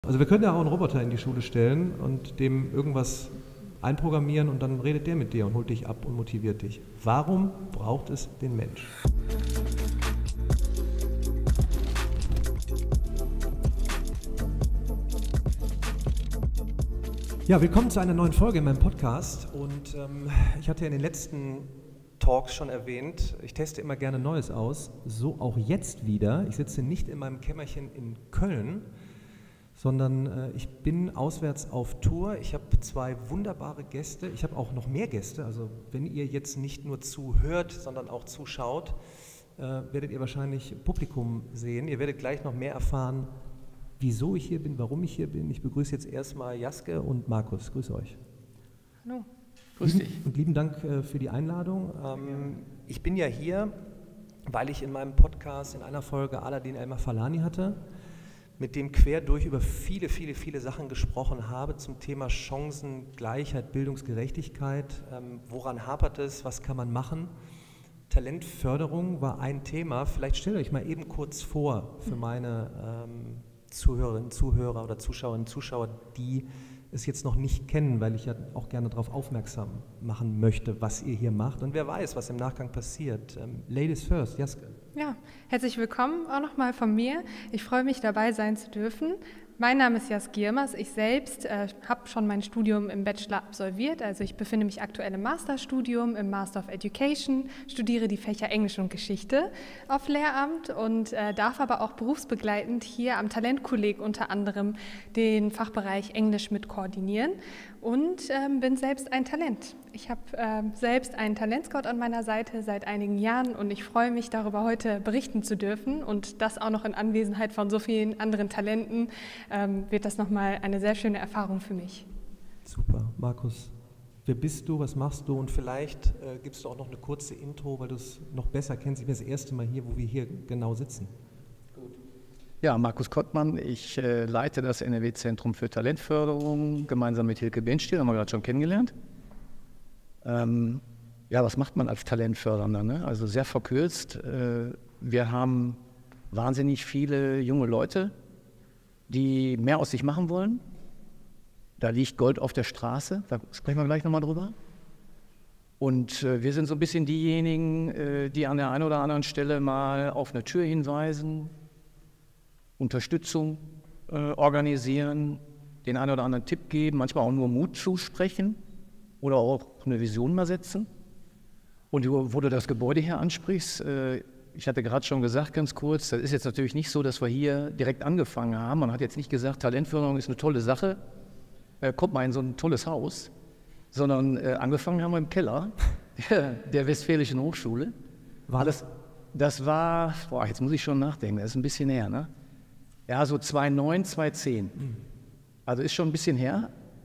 Also wir können ja auch einen Roboter in die Schule stellen und dem irgendwas einprogrammieren und dann redet der mit dir und holt dich ab und motiviert dich. Warum braucht es den Mensch? Ja, willkommen zu einer neuen Folge in meinem Podcast und ich hatte ja in den letzten Talks schon erwähnt, ich teste immer gerne Neues aus, so auch jetzt wieder. Ich sitze nicht in meinem Kämmerchen in Köln, sondern ich bin auswärts auf Tour. Ich habe zwei wunderbare Gäste. Ich habe auch noch mehr Gäste. Also wenn ihr jetzt nicht nur zuhört, sondern auch zuschaut, werdet ihr wahrscheinlich Publikum sehen. Ihr werdet gleich noch mehr erfahren, wieso ich hier bin, warum ich hier bin. Ich begrüße jetzt erstmal Jaske und Markus. Grüße euch. Hallo. Grüß dich. Und lieben Dank für die Einladung. Ich bin ja hier, weil ich in meinem Podcast in einer Folge Aladin El-Mafalani hatte, mit dem quer durch über viele Sachen gesprochen habe zum Thema Chancengleichheit, Bildungsgerechtigkeit. Woran hapert es? Was kann man machen? Talentförderung war ein Thema. Vielleicht stellt euch mal eben kurz vor für meine Zuhörerinnen, Zuhörer oder Zuschauerinnen, Zuschauer, die es jetzt noch nicht kennen, weil ich ja auch gerne darauf aufmerksam machen möchte, was ihr hier macht. Und wer weiß, was im Nachgang passiert. Ladies first, Jaske. Ja, herzlich willkommen auch nochmal von mir. Ich freue mich, dabei sein zu dürfen. Mein Name ist Jaske Yilmaz. Ich selbst habe schon mein Studium im Bachelor absolviert. Also ich befinde mich aktuell im Masterstudium, im Master of Education, studiere die Fächer Englisch und Geschichte auf Lehramt und darf aber auch berufsbegleitend hier am Talentkolleg unter anderem den Fachbereich Englisch mit koordinieren und bin selbst ein Talent. Ich habe selbst einen Talentscout an meiner Seite seit einigen Jahren und ich freue mich, darüber heute berichten zu dürfen und das auch noch in Anwesenheit von so vielen anderen Talenten wird das nochmal eine sehr schöne Erfahrung für mich. Super. Markus, wer bist du, was machst du und vielleicht gibst du auch noch eine kurze Intro, weil du es noch besser kennst. Ich bin das erste Mal hier, wo wir hier genau sitzen. Ja, Markus Kottmann, ich leite das NRW-Zentrum für Talentförderung gemeinsam mit Hilke Benstiel, haben wir gerade schon kennengelernt. Ja, was macht man als Talentfördernder? Ne? Also sehr verkürzt. Wir haben wahnsinnig viele junge Leute, die mehr aus sich machen wollen. Da liegt Gold auf der Straße, da sprechen wir gleich nochmal drüber. Und wir sind so ein bisschen diejenigen, die an der einen oder anderen Stelle mal auf eine Tür hinweisen, Unterstützung organisieren, den einen oder anderen Tipp geben, manchmal auch nur Mut zusprechen oder auch eine Vision mal setzen. Und wo du das Gebäude hier ansprichst, ich hatte gerade schon gesagt, ganz kurz, das ist jetzt natürlich nicht so, dass wir hier direkt angefangen haben. Man hat jetzt nicht gesagt, Talentförderung ist eine tolle Sache, kommt mal in so ein tolles Haus, sondern angefangen haben wir im Keller der Westfälischen Hochschule. Das war, jetzt muss ich schon nachdenken, das ist ein bisschen her, ne? Ja, so 2009, 2010. Also ist schon ein bisschen her.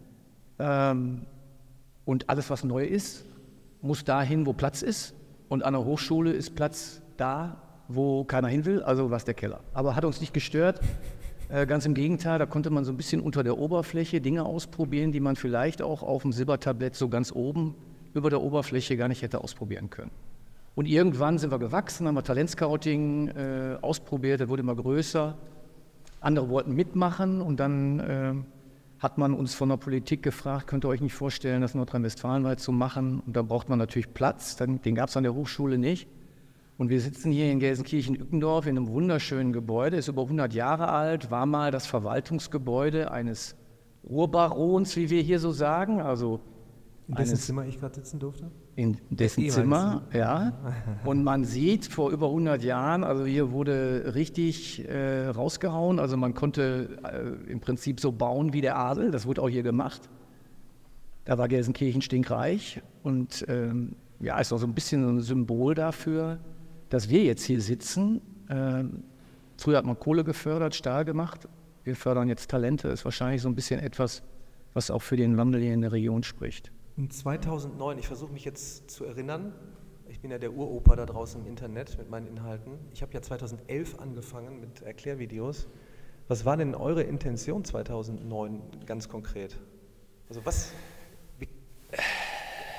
Und alles, was neu ist, muss dahin, wo Platz ist. Und an der Hochschule ist Platz da, wo keiner hin will, also war es der Keller. Aber hat uns nicht gestört. Ganz im Gegenteil, da konnte man so ein bisschen unter der Oberfläche Dinge ausprobieren, die man vielleicht auch auf dem Silbertablett so ganz oben über der Oberfläche gar nicht hätte ausprobieren können. Und irgendwann sind wir gewachsen, haben wir Talentscouting ausprobiert, das wurde immer größer. Andere wollten mitmachen und dann hat man uns von der Politik gefragt, könnt ihr euch nicht vorstellen, das nordrhein-westfalenweit zu machen? Und da braucht man natürlich Platz, den gab es an der Hochschule nicht. Und wir sitzen hier in Gelsenkirchen-Ückendorf in einem wunderschönen Gebäude, ist über 100 Jahre alt, war mal das Verwaltungsgebäude eines Urbarons, wie wir hier so sagen. Also in dessen Zimmer ich gerade sitzen durfte? In dessen Zimmer, ja. Und man sieht, vor über 100 Jahren, also hier wurde richtig rausgehauen, also man konnte im Prinzip so bauen wie der Adel, das wurde auch hier gemacht. Da war Gelsenkirchen stinkreich und ja, ist auch so ein bisschen so ein Symbol dafür, dass wir jetzt hier sitzen. Früher hat man Kohle gefördert, Stahl gemacht, wir fördern jetzt Talente, ist wahrscheinlich so ein bisschen etwas, was auch für den Wandel hier in der Region spricht. Und 2009, ich versuche mich jetzt zu erinnern, ich bin ja der Uropa da draußen im Internet mit meinen Inhalten. Ich habe ja 2011 angefangen mit Erklärvideos. Was war denn eure Intention 2009 ganz konkret? Also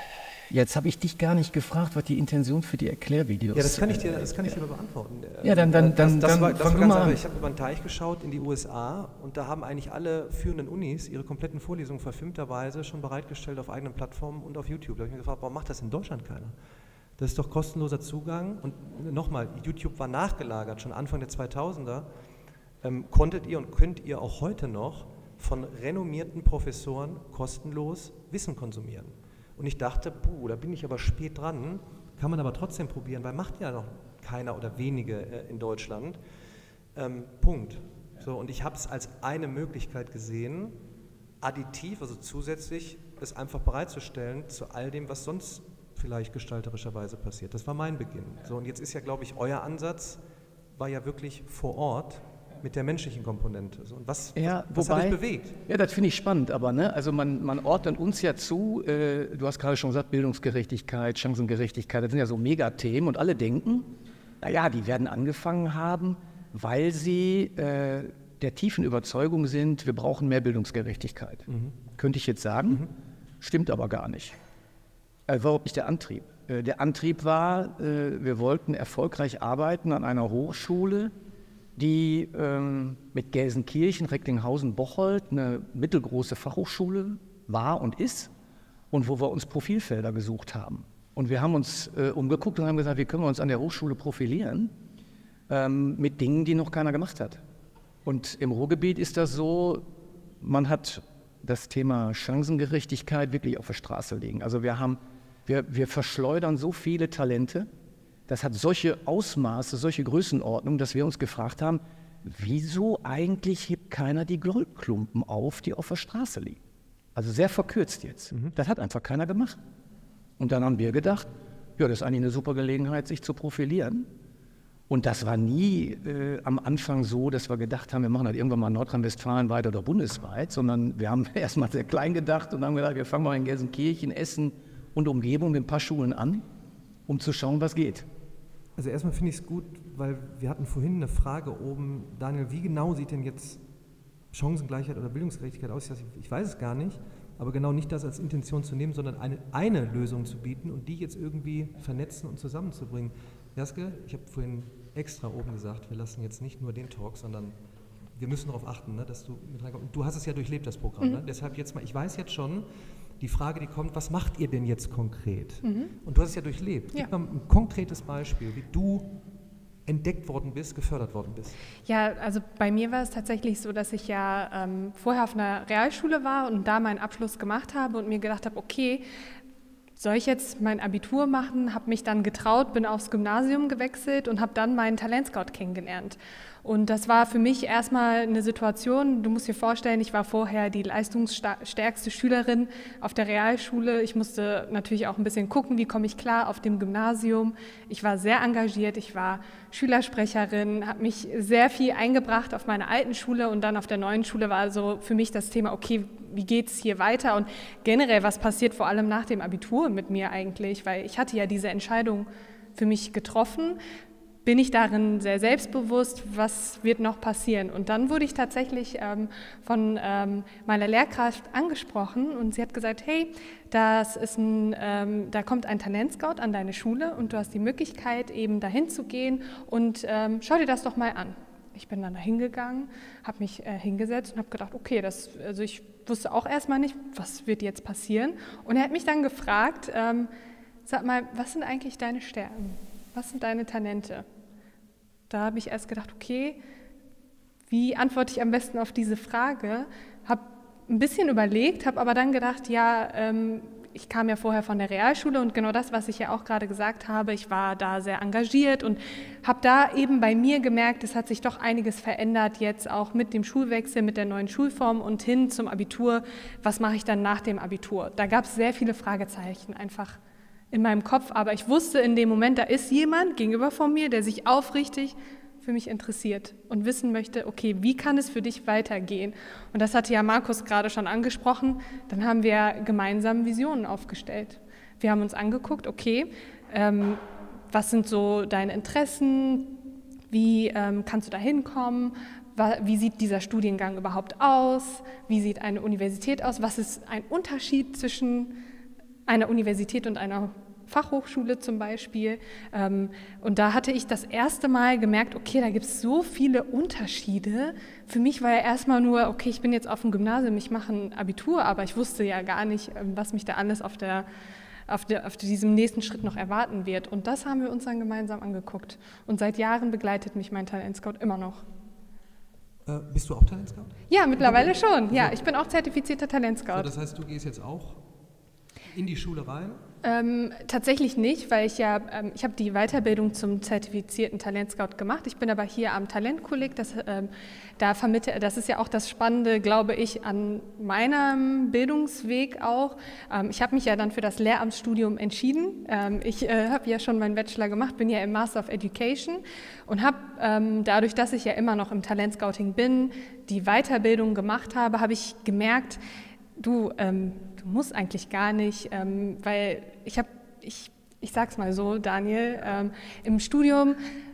Jetzt habe ich dich gar nicht gefragt, was die Intention für die Erklärvideos ist. Ja, das kann ich dir beantworten. Ja, dann das war fang du ganz mal einfach. an. Ich habe über den Teich geschaut in die USA und da haben eigentlich alle führenden Unis ihre kompletten Vorlesungen verfilmterweise schon bereitgestellt auf eigenen Plattformen und auf YouTube. Da habe ich mir gefragt, warum macht das in Deutschland keiner? Das ist doch kostenloser Zugang und nochmal, YouTube war nachgelagert, schon Anfang der 2000er. Konntet ihr und könnt ihr auch heute noch von renommierten Professoren kostenlos Wissen konsumieren. Und ich dachte, da bin ich aber spät dran, kann man aber trotzdem probieren, weil macht ja noch keiner oder wenige in Deutschland. Punkt. So, und ich habe es als eine Möglichkeit gesehen, additiv, also zusätzlich, es einfach bereitzustellen zu all dem, was sonst vielleicht gestalterischerweise passiert. Das war mein Beginn. So, und jetzt ist ja, glaube ich, euer Ansatz war ja wirklich vor Ort mit der menschlichen Komponente. So, und was hat euch bewegt? Ja, das finde ich spannend, aber ne, also man ordnet uns ja zu, du hast gerade schon gesagt, Bildungsgerechtigkeit, Chancengerechtigkeit, das sind ja so Megathemen und alle denken, naja, die werden angefangen haben, weil sie der tiefen Überzeugung sind, wir brauchen mehr Bildungsgerechtigkeit. Könnte ich jetzt sagen, stimmt aber gar nicht. War überhaupt nicht der Antrieb. Der Antrieb war, wir wollten erfolgreich arbeiten an einer Hochschule, die mit Gelsenkirchen, Recklinghausen, Bocholt eine mittelgroße Fachhochschule war und ist und wo wir uns Profilfelder gesucht haben. Und wir haben uns umgeguckt und haben gesagt, wie können wir uns an der Hochschule profilieren mit Dingen, die noch keiner gemacht hat. Und im Ruhrgebiet ist das so, man hat das Thema Chancengerechtigkeit wirklich auf der Straße liegen. Also wir verschleudern so viele Talente. Das hat solche Ausmaße, solche Größenordnungen, dass wir uns gefragt haben, wieso eigentlich hebt keiner die Goldklumpen auf, die auf der Straße liegen? Also sehr verkürzt jetzt. Das hat einfach keiner gemacht. Und dann haben wir gedacht, ja, das ist eigentlich eine super Gelegenheit, sich zu profilieren. Und das war nie am Anfang so, dass wir gedacht haben, wir machen das irgendwann mal in Nordrhein-Westfalen weiter oder bundesweit, sondern wir haben erstmal sehr klein gedacht und haben gedacht, wir fangen mal in Gelsenkirchen, Essen und Umgebung mit ein paar Schulen an, um zu schauen, was geht. Also erstmal finde ich es gut, weil wir hatten vorhin eine Frage oben, Daniel, wie genau sieht denn jetzt Chancengleichheit oder Bildungsgerechtigkeit aus? Ich weiß es gar nicht, aber genau nicht das als Intention zu nehmen, sondern eine Lösung zu bieten und die jetzt irgendwie vernetzen und zusammenzubringen. Jaske, ich habe vorhin extra oben gesagt, wir lassen jetzt nicht nur den Talk, sondern wir müssen darauf achten, ne, dass du mit reinkommst. Und du hast es ja durchlebt, das Programm. Ne? Deshalb jetzt mal, ich weiß jetzt schon, die Frage, die kommt, was macht ihr denn jetzt konkret? Und du hast es ja durchlebt. Gib mal ein konkretes Beispiel, wie du entdeckt worden bist, gefördert worden bist. Ja, also bei mir war es tatsächlich so, dass ich ja vorher auf einer Realschule war und da meinen Abschluss gemacht habe und mir gedacht habe, okay, soll ich jetzt mein Abitur machen, habe mich dann getraut, bin aufs Gymnasium gewechselt und habe dann meinen Talentscout kennengelernt. Und das war für mich erstmal eine Situation, du musst dir vorstellen, ich war vorher die leistungsstärkste Schülerin auf der Realschule. Ich musste natürlich auch ein bisschen gucken, wie komme ich klar auf dem Gymnasium. Ich war sehr engagiert, ich war Schülersprecherin, habe mich sehr viel eingebracht auf meiner alten Schule und dann auf der neuen Schule war so für mich das Thema, okay, wie geht es hier weiter und generell, was passiert vor allem nach dem Abitur mit mir eigentlich, weil ich hatte ja diese Entscheidung für mich getroffen. Bin ich darin sehr selbstbewusst, was wird noch passieren? Und dann wurde ich tatsächlich von meiner Lehrkraft angesprochen und sie hat gesagt, hey, da kommt ein Talentscout an deine Schule und du hast die Möglichkeit, eben dahin zu gehen und schau dir das doch mal an. Ich bin dann da hingegangen, habe mich hingesetzt und habe gedacht, okay, also ich wusste auch erstmal nicht, was wird jetzt passieren. Und er hat mich dann gefragt, sag mal, was sind eigentlich deine Stärken? Was sind deine Talente? Da habe ich erst gedacht, okay, wie antworte ich am besten auf diese Frage? Habe ein bisschen überlegt, habe aber dann gedacht, ja, ich kam ja vorher von der Realschule und genau das, was ich ja auch gerade gesagt habe, ich war da sehr engagiert und habe da eben bei mir gemerkt, es hat sich doch einiges verändert jetzt auch mit dem Schulwechsel, mit der neuen Schulform und hin zum Abitur. Was mache ich dann nach dem Abitur? Da gab es sehr viele Fragezeichen einfach in meinem Kopf, aber ich wusste in dem Moment, da ist jemand gegenüber von mir, der sich aufrichtig für mich interessiert und wissen möchte, okay, wie kann es für dich weitergehen? Und das hatte ja Markus gerade schon angesprochen, dann haben wir gemeinsam Visionen aufgestellt. Wir haben uns angeguckt, okay, was sind so deine Interessen, wie kannst du da hinkommen, wie sieht dieser Studiengang überhaupt aus, wie sieht eine Universität aus, was ist ein Unterschied zwischen einer Universität und einer Fachhochschule zum Beispiel. Und da hatte ich das erste Mal gemerkt, okay, da gibt es so viele Unterschiede. Für mich war ja erstmal nur, okay, ich bin jetzt auf dem Gymnasium, ich mache ein Abitur, aber ich wusste ja gar nicht, was mich da alles auf diesem nächsten Schritt noch erwarten wird. Und das haben wir uns dann gemeinsam angeguckt. Und seit Jahren begleitet mich mein Talentscout immer noch. Bist du auch Talentscout? Ja, mittlerweile schon. Ja, ich bin auch zertifizierter Talentscout. So, das heißt, du gehst jetzt auch in die Schule rein? Tatsächlich nicht, weil ich habe die Weiterbildung zum zertifizierten Talentscout gemacht. Ich bin aber hier am Talentkolleg. Das ist ja auch das Spannende, glaube ich, an meinem Bildungsweg auch. Ich habe mich ja dann für das Lehramtsstudium entschieden. Ich habe ja schon meinen Bachelor gemacht, bin ja im Master of Education und habe dadurch, dass ich ja immer noch im Talentscouting bin, die Weiterbildung gemacht habe, habe ich gemerkt, du musst eigentlich gar nicht, weil ich sag's mal so, Daniel, im Studium,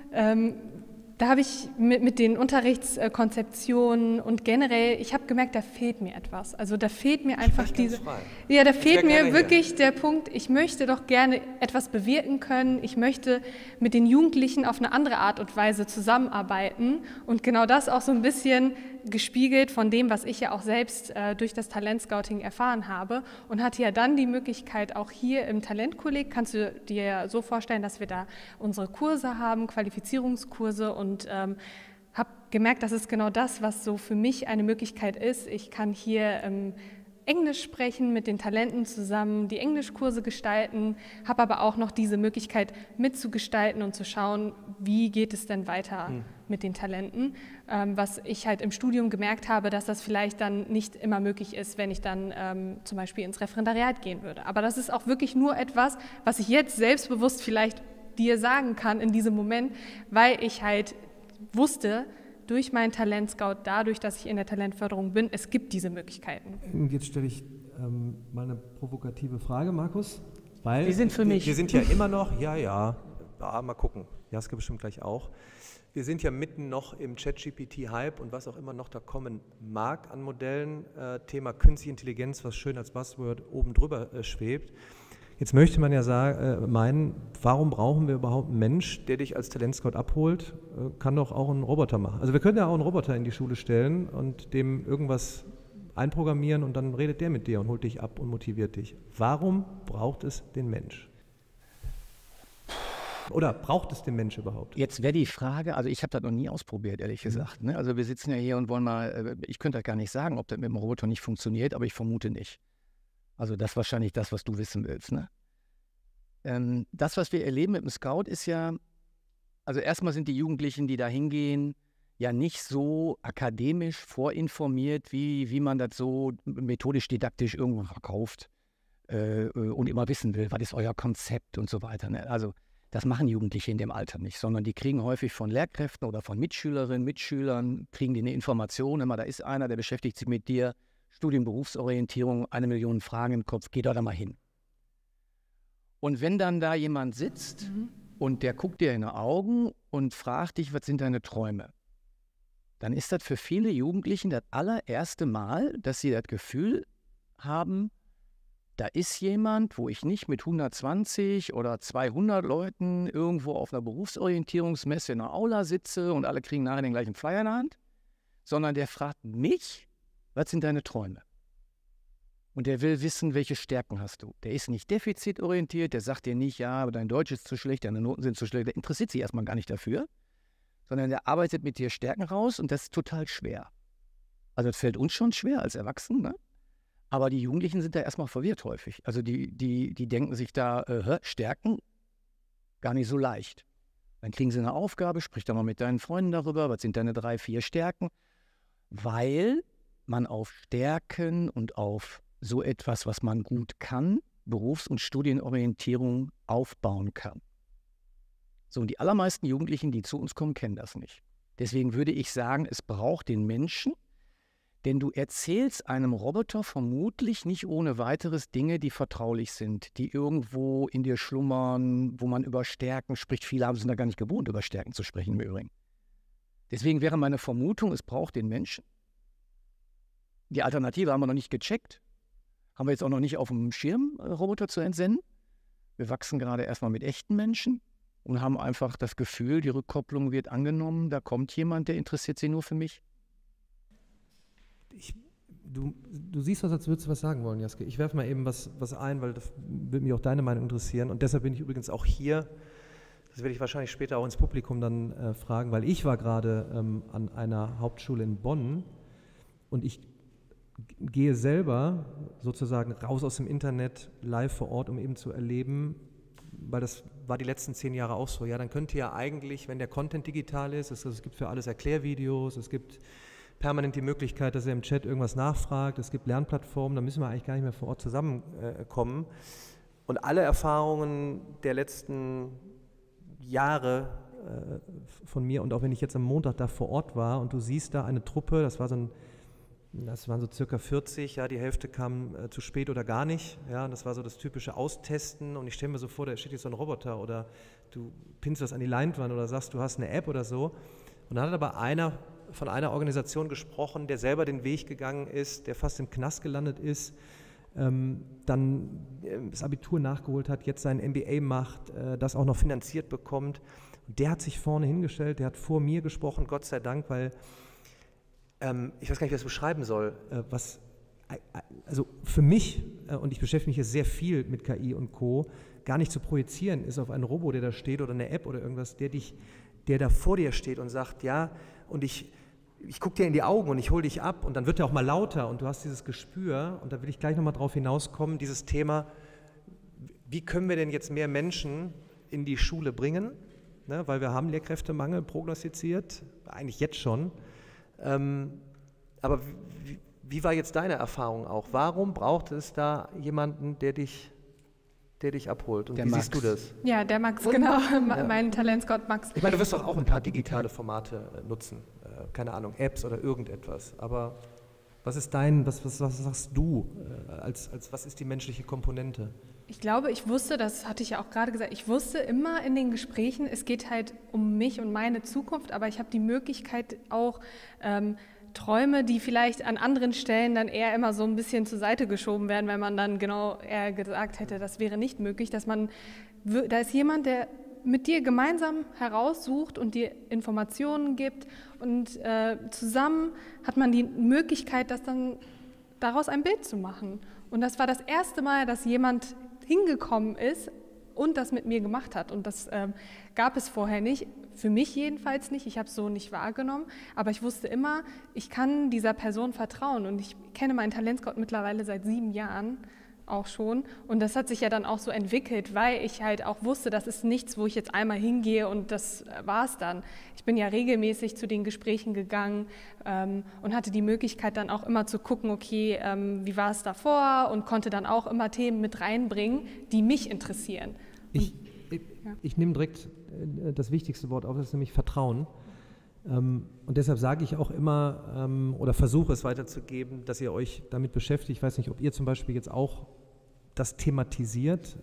da habe ich mit den Unterrichtskonzeptionen und generell, ich habe gemerkt, da fehlt mir etwas. Also da fehlt mir einfach da fehlt mir wirklich der Punkt, ich möchte doch gerne etwas bewirken können, ich möchte mit den Jugendlichen auf eine andere Art und Weise zusammenarbeiten und genau das auch so ein bisschen gespiegelt von dem, was ich ja auch selbst durch das Talentscouting erfahren habe und hatte ja dann die Möglichkeit, auch hier im Talentkolleg, kannst du dir ja so vorstellen, dass wir da unsere Kurse haben, Qualifizierungskurse und habe gemerkt, das ist genau das, was so für mich eine Möglichkeit ist. Ich kann hier Englisch sprechen mit den Talenten zusammen, die Englischkurse gestalten, habe aber auch noch diese Möglichkeit mitzugestalten und zu schauen, wie geht es denn weiter mit den Talenten. Was ich halt im Studium gemerkt habe, dass das vielleicht dann nicht immer möglich ist, wenn ich dann zum Beispiel ins Referendariat gehen würde. Aber das ist auch wirklich nur etwas, was ich jetzt selbstbewusst vielleicht dir sagen kann in diesem Moment, weil ich halt wusste, durch meinen Talentscout, dadurch, dass ich in der Talentförderung bin, es gibt diese Möglichkeiten. Jetzt stelle ich mal eine provokative Frage, Markus. Weil Die sind für mich. Wir sind ja immer noch, mal gucken, Jaske bestimmt gleich auch. Wir sind ja mitten noch im ChatGPT-Hype und was auch immer noch da kommen mag an Modellen. Thema Künstliche Intelligenz, was schön als Buzzword oben drüber schwebt. Jetzt möchte man ja meinen, warum brauchen wir überhaupt einen Mensch, der dich als Talentscout abholt? Kann doch auch ein Roboter machen. Also wir können ja auch einen Roboter in die Schule stellen und dem irgendwas einprogrammieren und dann redet der mit dir und holt dich ab und motiviert dich. Warum braucht es den Mensch? Oder braucht es den Mensch überhaupt? Jetzt wäre die Frage, also ich habe das noch nie ausprobiert, ehrlich gesagt. Ne? Also wir sitzen ja hier und wollen mal, ich könnte gar nicht sagen, ob das mit dem Roboter nicht funktioniert, aber ich vermute nicht. Also das ist wahrscheinlich das, was du wissen willst. Ne? Das, was wir erleben mit dem Scout, ist ja, also erstmal sind die Jugendlichen, die da hingehen, ja nicht so akademisch vorinformiert, wie man das so methodisch-didaktisch irgendwo verkauft und immer wissen will, was ist euer Konzept und so weiter. Ne? Also das machen Jugendliche in dem Alter nicht, sondern die kriegen häufig von Lehrkräften oder von Mitschülerinnen, Mitschülern, kriegen die eine Information, immer da ist einer, der beschäftigt sich mit dir, Studien, Berufsorientierung, 1 Million Fragen im Kopf, geh doch da mal hin. Und wenn dann da jemand sitzt und der guckt dir in die Augen und fragt dich, was sind deine Träume, dann ist das für viele Jugendlichen das allererste Mal, dass sie das Gefühl haben, da ist jemand, wo ich nicht mit 120 oder 200 Leuten irgendwo auf einer Berufsorientierungsmesse in einer Aula sitze und alle kriegen nachher den gleichen Flyer in der Hand, sondern der fragt mich, was sind deine Träume? Und der will wissen, welche Stärken hast du. Der ist nicht defizitorientiert, der sagt dir nicht, ja, aber dein Deutsch ist zu schlecht, deine Noten sind zu schlecht. Der interessiert sich erstmal gar nicht dafür, sondern der arbeitet mit dir Stärken raus und das ist total schwer. Also das fällt uns schon schwer als Erwachsenen, ne? Aber die Jugendlichen sind da erstmal verwirrt häufig. Also die denken sich da, Stärken, gar nicht so leicht. Dann kriegen sie eine Aufgabe, sprich da mal mit deinen Freunden darüber, was sind deine 3, 4 Stärken, weil man auf Stärken und auf so etwas, was man gut kann, Berufs- und Studienorientierung aufbauen kann. So, und die allermeisten Jugendlichen, die zu uns kommen, kennen das nicht. Deswegen würde ich sagen, es braucht den Menschen, denn du erzählst einem Roboter vermutlich nicht ohne weiteres Dinge, die vertraulich sind, die irgendwo in dir schlummern, wo man über Stärken spricht. Viele sind da gar nicht gewohnt, über Stärken zu sprechen im Übrigen. Deswegen wäre meine Vermutung, es braucht den Menschen. Die Alternative haben wir noch nicht gecheckt. Haben wir jetzt auch noch nicht auf dem Schirm, Roboter zu entsenden. Wir wachsen gerade erstmal mit echten Menschen und haben einfach das Gefühl, die Rückkopplung wird angenommen, da kommt jemand, der interessiert sich nur für mich. Du siehst was, als würdest du was sagen wollen, Jaske. Ich werfe mal eben was ein, weil das würde mich auch deine Meinung interessieren. Und deshalb bin ich übrigens auch hier. Das werde ich wahrscheinlich später auch ins Publikum dann fragen, weil ich war gerade an einer Hauptschule in Bonn und ich gehe selber sozusagen raus aus dem Internet live vor Ort, um eben zu erleben, weil das war die letzten 10 Jahre auch so. Ja, dann könnt ihr ja eigentlich, wenn der Content digital ist, es gibt für alles Erklärvideos, es gibt permanent die Möglichkeit, dass ihr im Chat irgendwas nachfragt, es gibt Lernplattformen, da müssen wir eigentlich gar nicht mehr vor Ort zusammenkommen. Und alle Erfahrungen der letzten Jahre von mir und auch wenn ich jetzt am Montag da vor Ort war und du siehst da eine Truppe, das waren so circa 40, ja, die Hälfte kam zu spät oder gar nicht, ja, und das war so das typische Austesten und ich stelle mir so vor, da steht jetzt so ein Roboter oder du pinnst was an die Leinwand oder sagst, du hast eine App oder so und dann hat aber einer von einer Organisation gesprochen, der selber den Weg gegangen ist, der fast im Knast gelandet ist, dann das Abitur nachgeholt hat, jetzt sein MBA macht, das auch noch finanziert bekommt. Und der hat sich vorne hingestellt, der hat vor mir gesprochen, Gott sei Dank, weil ich weiß gar nicht, wie ich das beschreiben soll, also für mich, und ich beschäftige mich jetzt sehr viel mit KI und Co., gar nicht zu projizieren ist auf einen Roboter, der da steht oder eine App oder irgendwas, der da vor dir steht und sagt, ja, und ich gucke dir in die Augen und ich hole dich ab und dann wird er auch mal lauter und du hast dieses Gespür und da will ich gleich nochmal drauf hinauskommen, dieses Thema, wie können wir denn jetzt mehr Menschen in die Schule bringen, ne, weil wir haben Lehrkräftemangel prognostiziert, eigentlich jetzt schon, aber wie war jetzt deine Erfahrung auch? Warum braucht es da jemanden, der dich abholt. Und wie siehst du das? Ja, der Max, genau. Mein Talentscout Max. Ich meine, du wirst doch auch ein paar digitale Formate nutzen. Keine Ahnung, Apps oder irgendetwas. Aber was ist was sagst du, als was ist die menschliche Komponente? Ich glaube, ich wusste, das hatte ich ja auch gerade gesagt, ich wusste immer in den Gesprächen, es geht halt um mich und meine Zukunft, aber ich habe die Möglichkeit auch, Träume, die vielleicht an anderen Stellen dann eher immer so ein bisschen zur Seite geschoben werden, wenn man dann genau eher gesagt hätte, das wäre nicht möglich, da ist jemand, der mit dir gemeinsam heraussucht und dir Informationen gibt und zusammen hat man die Möglichkeit, daraus ein Bild zu machen. Und das war das erste Mal, dass jemand hingekommen ist und das mit mir gemacht hat. Und das gab es vorher nicht, für mich jedenfalls nicht. Ich habe es so nicht wahrgenommen, aber ich wusste immer, ich kann dieser Person vertrauen. Und ich kenne meinen Talentscout mittlerweile seit 7 Jahren auch schon. Und das hat sich ja dann auch so entwickelt, weil ich halt auch wusste, das ist nichts, wo ich jetzt einmal hingehe und das war's dann. Ich bin ja regelmäßig zu den Gesprächen gegangen und hatte die Möglichkeit dann auch immer zu gucken, okay, wie war es davor und konnte dann auch immer Themen mit reinbringen, die mich interessieren. Ich nehme direkt das wichtigste Wort auf, das ist nämlich Vertrauen. Und deshalb sage ich auch immer oder versuche es weiterzugeben, dass ihr euch damit beschäftigt. Ich weiß nicht, ob ihr zum Beispiel jetzt auch das thematisiert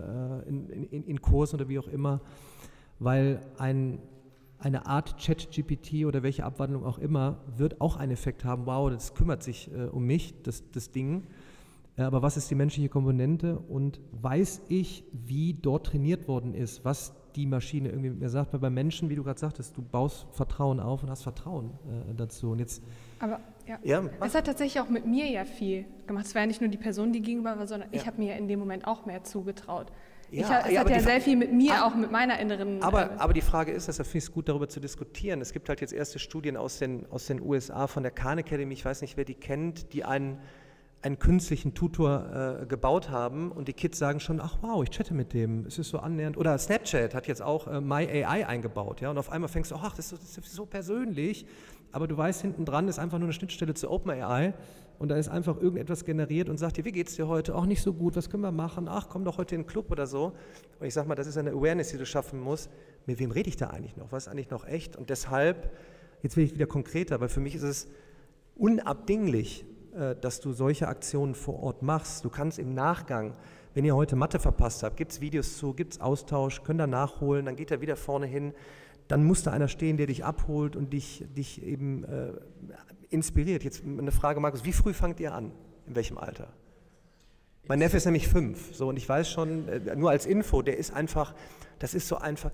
in Kursen oder wie auch immer, weil eine Art ChatGPT oder welche Abwandlung auch immer wird auch einen Effekt haben, wow, das kümmert sich um mich, das Ding. Aber was ist die menschliche Komponente und weiß ich, wie dort trainiert worden ist, was die Maschine irgendwie mit mir sagt, weil bei Menschen, wie du gerade sagtest, du baust Vertrauen auf und hast Vertrauen dazu. Und jetzt, aber ja, es hat tatsächlich auch mit mir ja viel gemacht. Es war ja nicht nur die Person, die gegenüber war, sondern ich habe mir ja in dem Moment auch mehr zugetraut. Es hat ja sehr viel mit mir, auch mit meiner inneren... Aber die Frage ist, deshalb finde ich es gut, darüber zu diskutieren. Es gibt halt jetzt erste Studien aus den USA von der Khan Academy, ich weiß nicht, wer die kennt, die einen künstlichen Tutor gebaut haben und die Kids sagen schon, ach wow, ich chatte mit dem, es ist so annähernd. Oder Snapchat hat jetzt auch My AI eingebaut, ja, und auf einmal fängst du, ach, das ist so persönlich, aber du weißt, hinten dran ist einfach nur eine Schnittstelle zu OpenAI und da ist einfach irgendetwas generiert und sagt dir, wie geht's dir heute? Ach, nicht so gut, was können wir machen? Ach, komm doch heute in den Club oder so. Und ich sag mal, das ist eine Awareness, die du schaffen musst. Mit wem rede ich da eigentlich noch? Was ist eigentlich noch echt? Und deshalb, jetzt will ich wieder konkreter, weil für mich ist es unabdinglich, dass du solche Aktionen vor Ort machst. Du kannst im Nachgang, wenn ihr heute Mathe verpasst habt, gibt es Videos zu, gibt es Austausch, könnt ihr nachholen, dann geht er wieder vorne hin, dann muss da einer stehen, der dich abholt und dich eben inspiriert. Jetzt eine Frage, Markus, wie früh fangt ihr an? In welchem Alter? Mein Neffe ist nämlich 5, so, und ich weiß schon, nur als Info, das ist so einfach,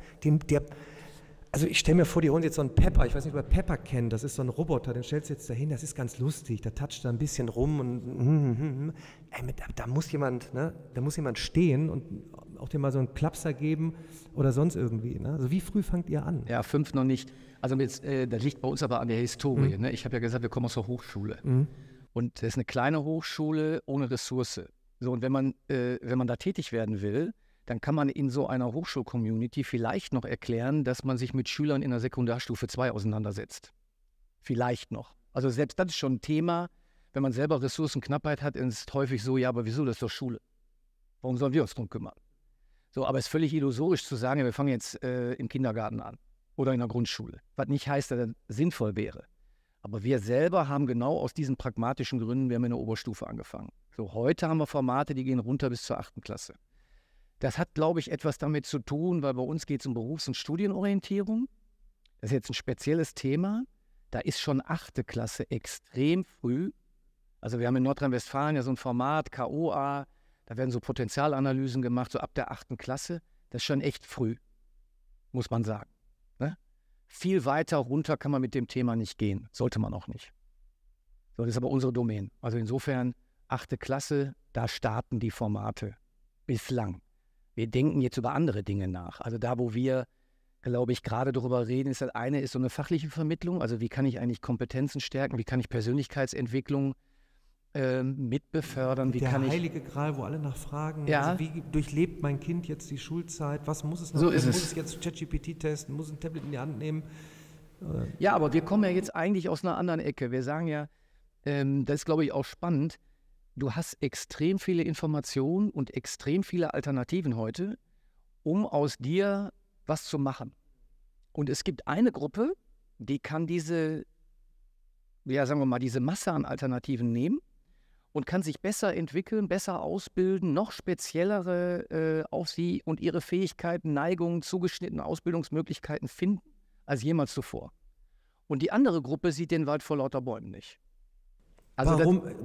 also ich stelle mir vor, die holen jetzt so einen Pepper, ich weiß nicht, ob ihr Pepper kennt, das ist so ein Roboter, den stellst du jetzt dahin, das ist ganz lustig, da toucht da ein bisschen rum und da muss jemand stehen und auch dir mal so einen Klapser geben oder sonst irgendwie. Ne? Also wie früh fangt ihr an? Ja, 5 noch nicht. Also das liegt bei uns aber an der Historie. Ne? Ich habe ja gesagt, wir kommen aus der Hochschule. Und das ist eine kleine Hochschule ohne Ressource. So, und wenn man da tätig werden will, dann kann man in so einer Hochschul-Community vielleicht noch erklären, dass man sich mit Schülern in der Sekundarstufe 2 auseinandersetzt. Vielleicht noch. Also selbst das ist schon ein Thema. Wenn man selber Ressourcenknappheit hat, ist es häufig so, ja, aber wieso, das ist doch Schule. Warum sollen wir uns drum kümmern? So, aber es ist völlig illusorisch zu sagen, ja, wir fangen jetzt im Kindergarten an oder in der Grundschule. Was nicht heißt, dass das sinnvoll wäre. Aber wir selber haben genau aus diesen pragmatischen Gründen, wir haben in der Oberstufe angefangen. So, heute haben wir Formate, die gehen runter bis zur 8. Klasse. Das hat, glaube ich, etwas damit zu tun, weil bei uns geht es um Berufs- und Studienorientierung. Das ist jetzt ein spezielles Thema. Da ist schon 8. Klasse extrem früh. Also wir haben in Nordrhein-Westfalen ja so ein Format, KOA, da werden so Potenzialanalysen gemacht, so ab der 8. Klasse. Das ist schon echt früh, muss man sagen. Ne? Viel weiter runter kann man mit dem Thema nicht gehen. Sollte man auch nicht. So, das ist aber unsere Domain. Also insofern 8. Klasse, da starten die Formate bislang. Wir denken jetzt über andere Dinge nach. Also da, wo wir, glaube ich, gerade darüber reden, ist das eine, ist so eine fachliche Vermittlung. Also wie kann ich eigentlich Kompetenzen stärken? Wie kann ich Persönlichkeitsentwicklung mitbefördern? Der heilige Gral, wo alle nachfragen, ja. Also wie durchlebt mein Kind jetzt die Schulzeit? Was muss es noch? So ist muss es. es jetzt ChatGPT testen? Muss ein Tablet in die Hand nehmen? Ja, aber wir kommen ja jetzt eigentlich aus einer anderen Ecke. Wir sagen ja, das ist, glaube ich, auch spannend. Du hast extrem viele Informationen und extrem viele Alternativen heute, um aus dir was zu machen. Und es gibt eine Gruppe, die kann diese, ja, sagen wir mal, diese Masse an Alternativen nehmen und kann sich besser entwickeln, besser ausbilden, noch speziellere auf sie und ihre Fähigkeiten, Neigungen, zugeschnittene Ausbildungsmöglichkeiten finden, als jemals zuvor. Und die andere Gruppe sieht den Wald vor lauter Bäumen nicht. Also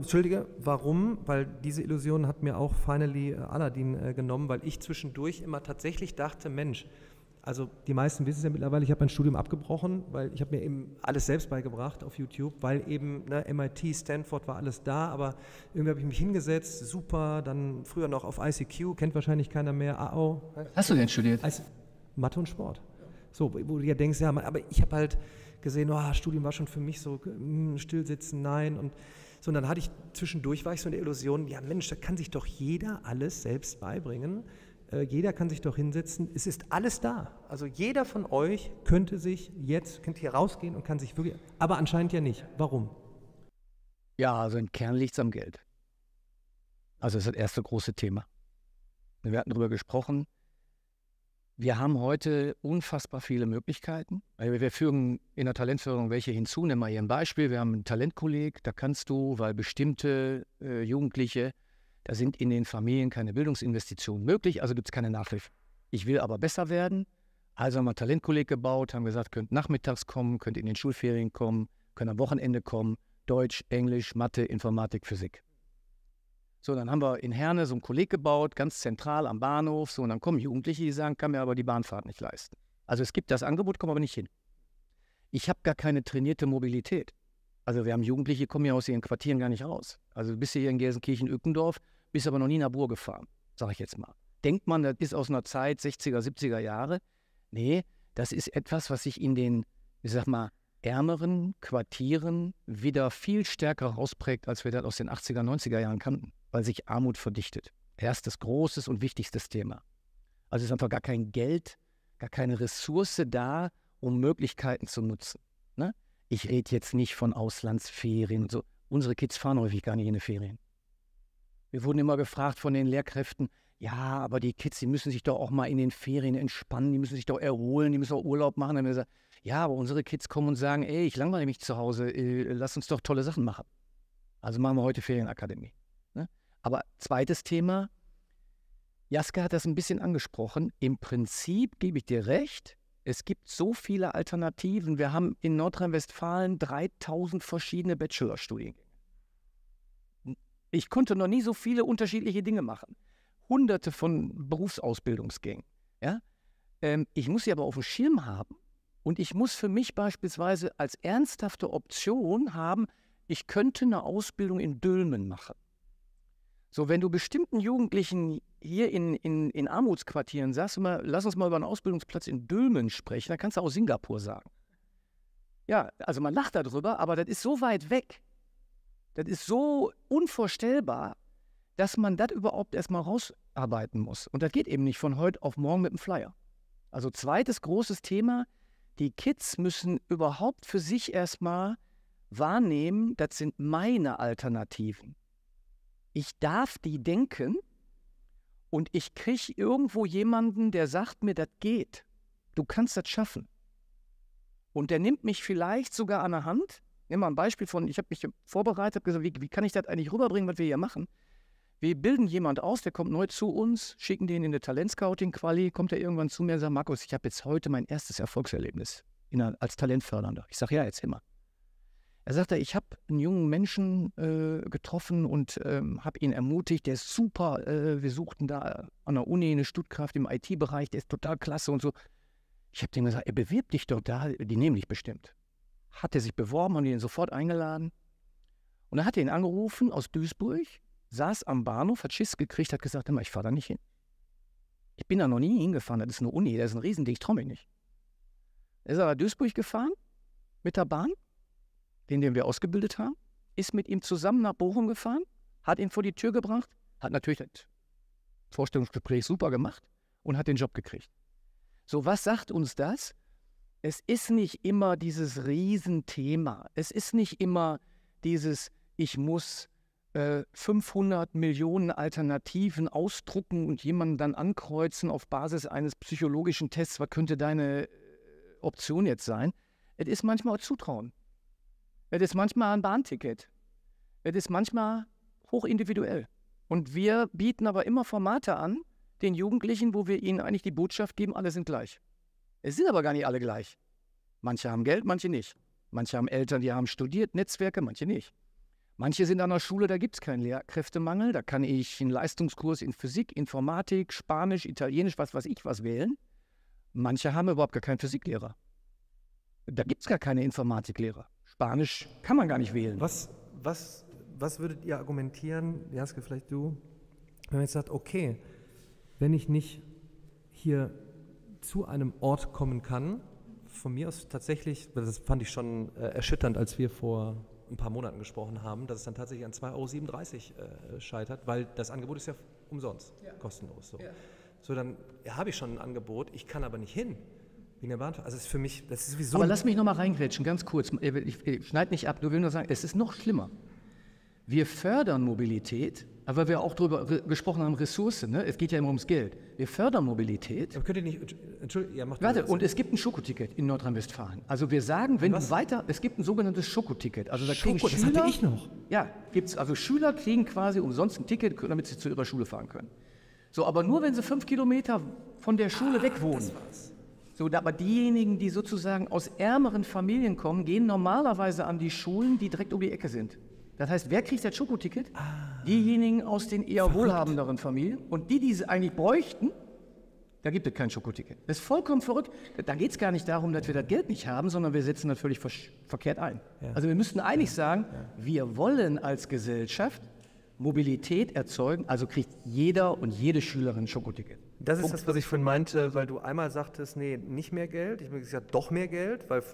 warum? Weil diese Illusion hat mir auch finally Aladdin genommen, weil ich zwischendurch immer tatsächlich dachte, Mensch, also die meisten wissen es ja mittlerweile, ich habe mein Studium abgebrochen, weil ich habe mir eben alles selbst beigebracht auf YouTube, weil eben MIT, Stanford war alles da, aber irgendwie habe ich mich hingesetzt, super, dann früher noch auf ICQ, kennt wahrscheinlich keiner mehr, AO. Hast du denn studiert? Mathe und Sport. So, wo du ja denkst, ja, aber ich habe halt gesehen, Studium war schon für mich so stillsitzen, nein. Und dann hatte ich zwischendurch, war ich so in der Illusion, ja Mensch, da kann sich doch jeder alles selbst beibringen. Jeder kann sich doch hinsetzen. Es ist alles da. Also jeder von euch könnte hier rausgehen und kann sich wirklich, aber anscheinend ja nicht. Warum? Ja, also im Kern liegt es am Geld. Also das ist das erste große Thema. Wir hatten darüber gesprochen. Wir haben heute unfassbar viele Möglichkeiten. Wir fügen in der Talentförderung welche hinzu. Nimm mal hier ein Beispiel. Wir haben einen Talentkolleg, da kannst du, weil bestimmte Jugendliche, da sind in den Familien keine Bildungsinvestitionen möglich, also gibt es keine Nachhilfe. Ich will aber besser werden, also haben wir einen Talentkolleg gebaut, haben gesagt, könnt nachmittags kommen, könnt in den Schulferien kommen, könnt am Wochenende kommen, Deutsch, Englisch, Mathe, Informatik, Physik. So, dann haben wir in Herne so ein Kolleg gebaut, ganz zentral am Bahnhof. So, und dann kommen Jugendliche, die sagen, kann mir aber die Bahnfahrt nicht leisten. Also es gibt das Angebot, komme aber nicht hin. Ich habe gar keine trainierte Mobilität. Also wir haben Jugendliche, die kommen ja aus ihren Quartieren gar nicht raus. Also du bist hier in Gelsenkirchen-Ückendorf, bist aber noch nie nach Bur gefahren, sage ich jetzt mal. Denkt man, das ist aus einer Zeit 60er, 70er Jahre. Nee, das ist etwas, was sich in den, ich sag mal, ärmeren Quartieren wieder viel stärker rausprägt, als wir das aus den 80er, 90er Jahren kannten, weil sich Armut verdichtet. Erstes großes und wichtigstes Thema. Also ist einfach gar kein Geld, gar keine Ressource da, um Möglichkeiten zu nutzen. Ne? Ich rede jetzt nicht von Auslandsferien und so. Unsere Kids fahren häufig gar nicht in die Ferien. Wir wurden immer gefragt von den Lehrkräften, ja, aber die Kids, die müssen sich doch auch mal in den Ferien entspannen, die müssen sich doch erholen, die müssen auch Urlaub machen. Dann haben wir gesagt, ja, aber unsere Kids kommen und sagen, ey, ich langweile mich zu Hause, lass uns doch tolle Sachen machen. Also machen wir heute Ferienakademie. Ne? Aber zweites Thema, Jaske hat das ein bisschen angesprochen. Im Prinzip gebe ich dir recht, es gibt so viele Alternativen. Wir haben in Nordrhein-Westfalen 3000 verschiedene Bachelorstudiengänge. Ich konnte noch nie so viele unterschiedliche Dinge machen. Hunderte von Berufsausbildungsgängen. Ja? Ich muss sie aber auf dem Schirm haben und ich muss für mich beispielsweise als ernsthafte Option haben, ich könnte eine Ausbildung in Dülmen machen. So, wenn du bestimmten Jugendlichen hier in Armutsquartieren sagst, lass uns mal über einen Ausbildungsplatz in Dülmen sprechen, dann kannst du auch Singapur sagen. Ja, also man lacht darüber, aber das ist so weit weg. Das ist so unvorstellbar, dass man das überhaupt erstmal rausarbeiten muss. Und das geht eben nicht von heute auf morgen mit dem Flyer. Also zweites großes Thema, die Kids müssen überhaupt für sich erstmal wahrnehmen, das sind meine Alternativen. Ich darf die denken und ich kriege irgendwo jemanden, der sagt mir, das geht. Du kannst das schaffen. Und der nimmt mich vielleicht sogar an der Hand. Nimm mal ein Beispiel von, ich habe mich vorbereitet, habe gesagt, wie kann ich das eigentlich rüberbringen, was wir hier machen? Wir bilden jemand aus, der kommt neu zu uns, schicken den in eine Talentscouting-Quali, kommt er irgendwann zu mir und sagt, Markus, ich habe jetzt heute mein erstes Erfolgserlebnis als Talentfördernder. Ich sage, ja, erzähl mal. Er sagte, ich habe einen jungen Menschen getroffen und habe ihn ermutigt, der ist super, wir suchten da an der Uni eine Stuttgart im IT-Bereich, der ist total klasse und so. Ich habe dem gesagt, bewirb dich doch da, die nehmen dich bestimmt. Hat er sich beworben, haben die ihn sofort eingeladen. Und dann hat er ihn angerufen aus Duisburg, saß am Bahnhof, hat Schiss gekriegt, hat gesagt, ich fahre da nicht hin. Ich bin da noch nie hingefahren, das ist eine Uni, das ist ein Riesending, ich traue mich nicht. Er ist aber Duisburg gefahren mit der Bahn, den wir ausgebildet haben, ist mit ihm zusammen nach Bochum gefahren, hat ihn vor die Tür gebracht, hat natürlich das Vorstellungsgespräch super gemacht und hat den Job gekriegt. So, was sagt uns das? Es ist nicht immer dieses Riesenthema. Es ist nicht immer dieses, ich muss 500 Millionen Alternativen ausdrucken und jemanden dann ankreuzen auf Basis eines psychologischen Tests, was könnte deine Option jetzt sein. Es ist manchmal auch Zutrauen. Es ist manchmal ein Bahnticket. Es ist manchmal hochindividuell. Und wir bieten aber immer Formate an, den Jugendlichen, wo wir ihnen eigentlich die Botschaft geben, alle sind gleich. Es sind aber gar nicht alle gleich. Manche haben Geld, manche nicht. Manche haben Eltern, die haben studiert, Netzwerke, manche nicht. Manche sind an der Schule, da gibt es keinen Lehrkräftemangel. Da kann ich einen Leistungskurs in Physik, Informatik, Spanisch, Italienisch, was weiß ich was wählen. Manche haben überhaupt gar keinen Physiklehrer. Da gibt es gar keine Informatiklehrer. Spanisch kann man gar nicht wählen. Was würdet ihr argumentieren, Jaske, vielleicht du, wenn man jetzt sagt, okay, wenn ich nicht hier zu einem Ort kommen kann, von mir aus tatsächlich, das fand ich schon erschütternd, als wir vor ein paar Monaten gesprochen haben, dass es dann tatsächlich an 2,37 € scheitert, weil das Angebot ist ja umsonst, kostenlos. So, so dann habe ich schon ein Angebot, ich kann aber nicht hin. Wegen der Bahnfahrt. Also das ist für mich, das ist sowieso... Aber lass mich nochmal reingrätschen, ganz kurz. Ich schneide nicht ab, nur will nur sagen, es ist noch schlimmer. Wir fördern Mobilität, aber wir auch darüber gesprochen haben, Ressourcen, ne? Es geht ja immer ums Geld. Wir fördern Mobilität. Aber könnt ihr nicht... Entschuldigung, ja, macht Warte, und es gibt ein Schokoticket in Nordrhein-Westfalen. Also wir sagen, wenn du weiter... Es gibt ein sogenanntes Schokoticket. Also da kriegen Schüler... Das hatte ich noch. Ja, gibt's. Also Schüler kriegen quasi umsonst ein Ticket, damit sie zu ihrer Schule fahren können. So, aber nur, wenn sie 5 Kilometer von der Schule weg wohnen. Das war's. So, aber diejenigen, die sozusagen aus ärmeren Familien kommen, gehen normalerweise an die Schulen, die direkt um die Ecke sind. Das heißt, wer kriegt das Schokoticket? Diejenigen aus den eher wohlhabenderen Familien. Und die sie eigentlich bräuchten, da gibt es kein Schokoticket. Das ist vollkommen verrückt. Da geht es gar nicht darum, dass wir das Geld nicht haben, sondern wir setzen das völlig verkehrt ein. Ja. Also wir müssten eigentlich sagen, wir wollen als Gesellschaft Mobilität erzeugen, also kriegt jeder und jede Schülerin ein Schokoticket. Das ist das, was ich vorhin meinte, weil du einmal sagtest, nee, nicht mehr Geld. Ich habe gesagt, doch mehr Geld, weil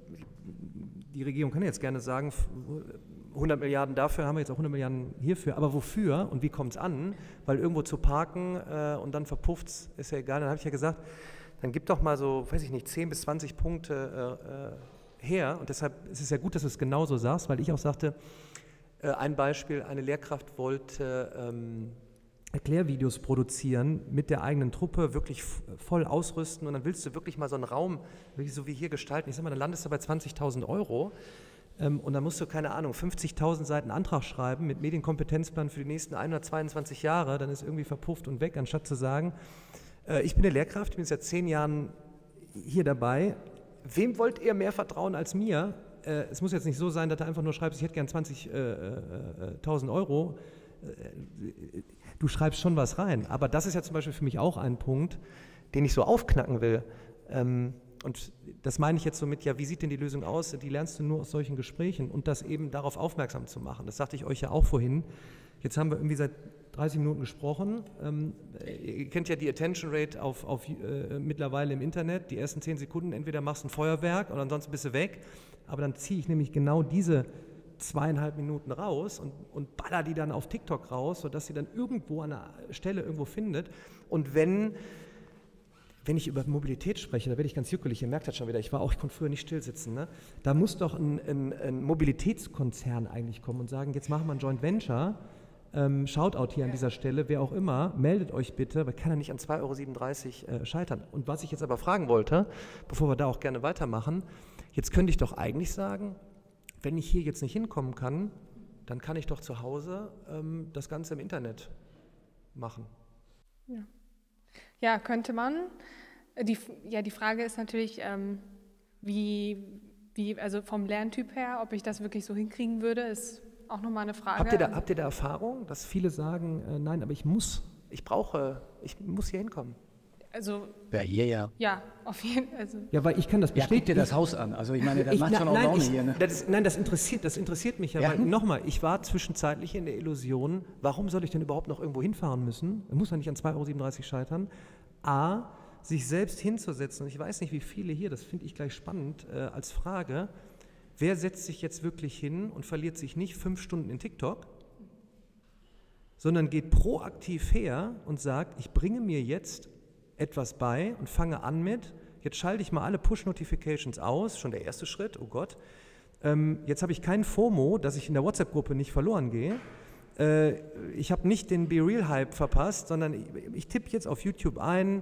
die Regierung kann jetzt gerne sagen, 100 Milliarden dafür, haben wir jetzt auch 100 Milliarden hierfür, aber wofür und wie kommt es an? Weil irgendwo zu parken und dann verpufft es, ist ja egal. Dann habe ich ja gesagt, dann gib doch mal so, weiß ich nicht, 10 bis 20 Punkte her. Und deshalb ist es ja gut, dass du es genauso sagst, weil ich auch sagte, ein Beispiel, eine Lehrkraft wollte Erklärvideos produzieren mit der eigenen Truppe, wirklich voll ausrüsten und dann willst du wirklich mal so einen Raum, wirklich so wie hier gestalten. Ich sag mal, dann landest du bei 20.000 € und dann musst du, keine Ahnung, 50.000 Seiten Antrag schreiben mit Medienkompetenzplan für die nächsten 122 Jahre, dann ist irgendwie verpufft und weg, anstatt zu sagen, ich bin eine Lehrkraft, ich bin seit 10 Jahren hier dabei, wem wollt ihr mehr vertrauen als mir? Es muss jetzt nicht so sein, dass du einfach nur schreibst, ich hätte gern 20.000 €. du schreibst schon was rein. Aber das ist ja zum Beispiel für mich auch ein Punkt, den ich so aufknacken will. Und das meine ich jetzt so mit, ja, wie sieht denn die Lösung aus? Die lernst du nur aus solchen Gesprächen und das eben darauf aufmerksam zu machen. Das sagte ich euch ja auch vorhin. Jetzt haben wir irgendwie seit 30 Minuten gesprochen. Ihr kennt ja die Attention Rate mittlerweile im Internet. Die ersten 10 Sekunden, entweder machst du ein Feuerwerk oder ansonsten bist du weg. Aber dann ziehe ich nämlich genau diese 2,5 Minuten raus und baller die dann auf TikTok raus, sodass sie dann irgendwo an einer Stelle irgendwo findet. Und wenn ich über Mobilität spreche, da werde ich ganz juckelig, ihr merkt das schon wieder, ich konnte früher nicht still sitzen, ne? Da muss doch ein Mobilitätskonzern eigentlich kommen und sagen, jetzt machen wir ein Joint Venture, Shoutout hier an dieser Stelle, wer auch immer, meldet euch bitte, weil kann ja nicht an 2,37 € scheitern. Und was ich jetzt aber fragen wollte, bevor wir da auch gerne weitermachen, jetzt könnte ich doch eigentlich sagen, wenn ich hier jetzt nicht hinkommen kann, dann kann ich doch zu Hause das Ganze im Internet machen. Ja, könnte man. Die Frage ist natürlich, also vom Lerntyp her, ob ich das wirklich so hinkriegen würde, ist auch nochmal eine Frage. Habt ihr da Erfahrung, dass viele sagen, nein, aber ich muss hier hinkommen? Also hier ja. Ja, auf jeden Fall. Also. Ja, weil ich kann das bestätigen. Guck dir das Haus an. Also ich meine, das macht schon auch Laune hier. Ne? Das interessiert mich ja. Weil, nochmal, ich war zwischenzeitlich in der Illusion, warum soll ich denn überhaupt noch irgendwo hinfahren müssen? Muss man nicht an 2,37 € scheitern. A, sich selbst hinzusetzen, und ich weiß nicht, wie viele hier, das finde ich gleich spannend, als Frage, wer setzt sich jetzt wirklich hin und verliert sich nicht 5 Stunden in TikTok, sondern geht proaktiv her und sagt, ich bringe mir jetzt etwas bei und fange an mit, jetzt schalte ich mal alle Push-Notifications aus, schon der erste Schritt, oh Gott, jetzt habe ich keinen FOMO, dass ich in der WhatsApp-Gruppe nicht verloren gehe, ich habe nicht den BeReal-Hype verpasst, sondern ich tippe jetzt auf YouTube ein,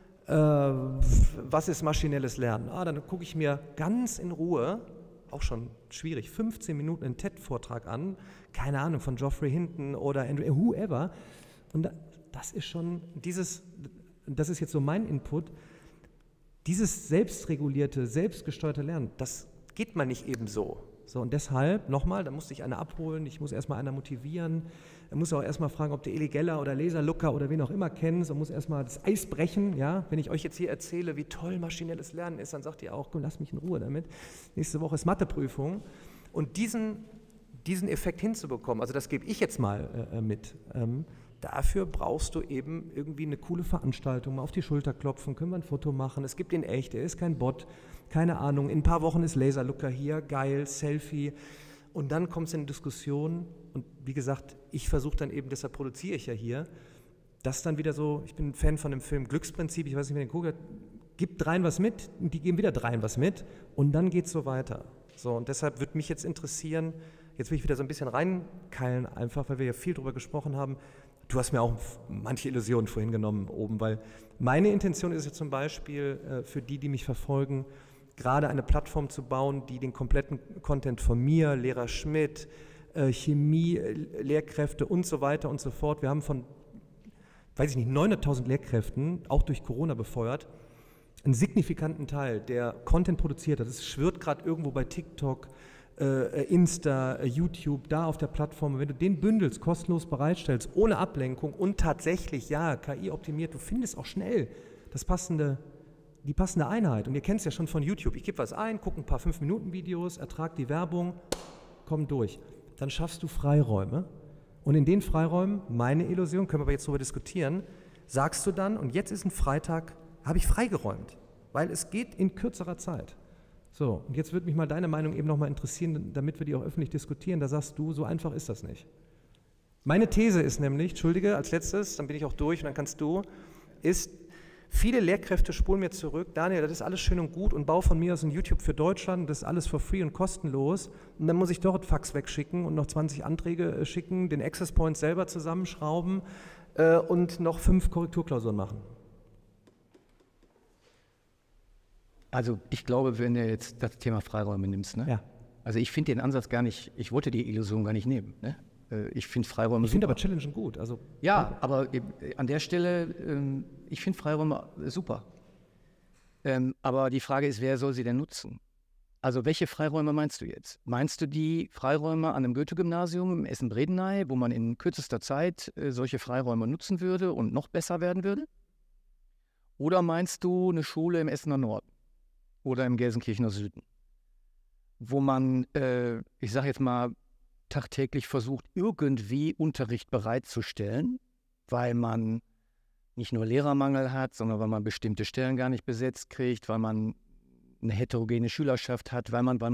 was ist maschinelles Lernen? Dann gucke ich mir ganz in Ruhe, auch schon schwierig, 15 Minuten einen TED-Vortrag an, keine Ahnung, von Geoffrey Hinton oder Andrew, whoever, und das ist schon das ist jetzt so mein Input, dieses selbstregulierte, selbstgesteuerte Lernen, das geht man nicht eben so. So, und deshalb, nochmal, da musste ich einer abholen, ich muss erstmal einer motivieren, ich muss auch erstmal fragen, ob der Eli Geller oder Laserlooker oder wen auch immer kennt, und muss erstmal das Eis brechen, ja, wenn ich euch jetzt hier erzähle, wie toll maschinelles Lernen ist, dann sagt ihr auch, komm, lass mich in Ruhe damit, nächste Woche ist Matheprüfung, und diesen Effekt hinzubekommen, also das gebe ich jetzt mal mit, dafür brauchst du eben irgendwie eine coole Veranstaltung, mal auf die Schulter klopfen, können wir ein Foto machen, es gibt den echt, er ist kein Bot, keine Ahnung, in ein paar Wochen ist Laserlooker hier, geil, Selfie, und dann kommt es in eine Diskussion und wie gesagt, ich versuche dann eben, deshalb produziere ich ja hier, das dann wieder so, ich bin ein Fan von dem Film Glücksprinzip, ich weiß nicht, wer den guckt, gibt dreien was mit und die geben wieder dreien was mit und dann geht es so weiter. So, und deshalb würde mich jetzt interessieren, jetzt will ich wieder so ein bisschen reinkeilen einfach, weil wir ja viel drüber gesprochen haben. Du hast mir auch manche Illusionen vorhin genommen oben, weil meine Intention ist ja zum Beispiel für die mich verfolgen, gerade eine Plattform zu bauen, die den kompletten Content von mir, Lehrer Schmidt, Chemie, Lehrkräfte und so weiter und so fort. Wir haben von, 900.000 Lehrkräften, auch durch Corona befeuert, einen signifikanten Teil, der Content produziert hat. Das schwirrt gerade irgendwo bei TikTok, Insta, YouTube, da auf der Plattform. Wenn du den bündelst, kostenlos bereitstellst, ohne Ablenkung und tatsächlich, ja, KI optimiert, du findest auch schnell die passende Einheit. Und ihr kennt es ja schon von YouTube. Ich gebe was ein, gucke ein paar 5-Minuten-Videos, ertrag die Werbung, komm durch. Dann schaffst du Freiräume. Und in den Freiräumen, meine Illusion, können wir aber jetzt darüber diskutieren, sagst du dann, und jetzt ist ein Freitag, habe ich freigeräumt, weil es geht in kürzerer Zeit. So, und jetzt würde mich mal deine Meinung eben nochmal interessieren, damit wir die auch öffentlich diskutieren. Da sagst du, so einfach ist das nicht. Meine These ist nämlich, entschuldige, als letztes, dann bin ich auch durch und dann kannst du, ist, viele Lehrkräfte spulen mir zurück, Daniel, das ist alles schön und gut und bau von mir aus ein YouTube für Deutschland, das ist alles for free und kostenlos und dann muss ich dort Fax wegschicken und noch 20 Anträge schicken, den Access Point selber zusammenschrauben und noch 5 Korrekturklausuren machen. Also ich glaube, wenn du jetzt das Thema Freiräume nimmst, ne? Ja. Also ich finde den Ansatz gar nicht, ich wollte die Illusion gar nicht nehmen. Ne? Ich finde Freiräume Ich finde aber Challengen gut. Also, ja, aber an der Stelle, ich finde Freiräume super. Aber die Frage ist, wer soll sie denn nutzen? Also welche Freiräume meinst du jetzt? Meinst du die Freiräume an einem Goethe-Gymnasium im Essen-Bredeney, wo man in kürzester Zeit solche Freiräume nutzen würde und noch besser werden würde? Oder meinst du eine Schule im Essener Norden oder im Gelsenkirchener Süden, wo man, ich sage jetzt mal, tagtäglich versucht, irgendwie Unterricht bereitzustellen, weil man nicht nur Lehrermangel hat, sondern weil man bestimmte Stellen gar nicht besetzt kriegt, weil man eine heterogene Schülerschaft hat, weil man.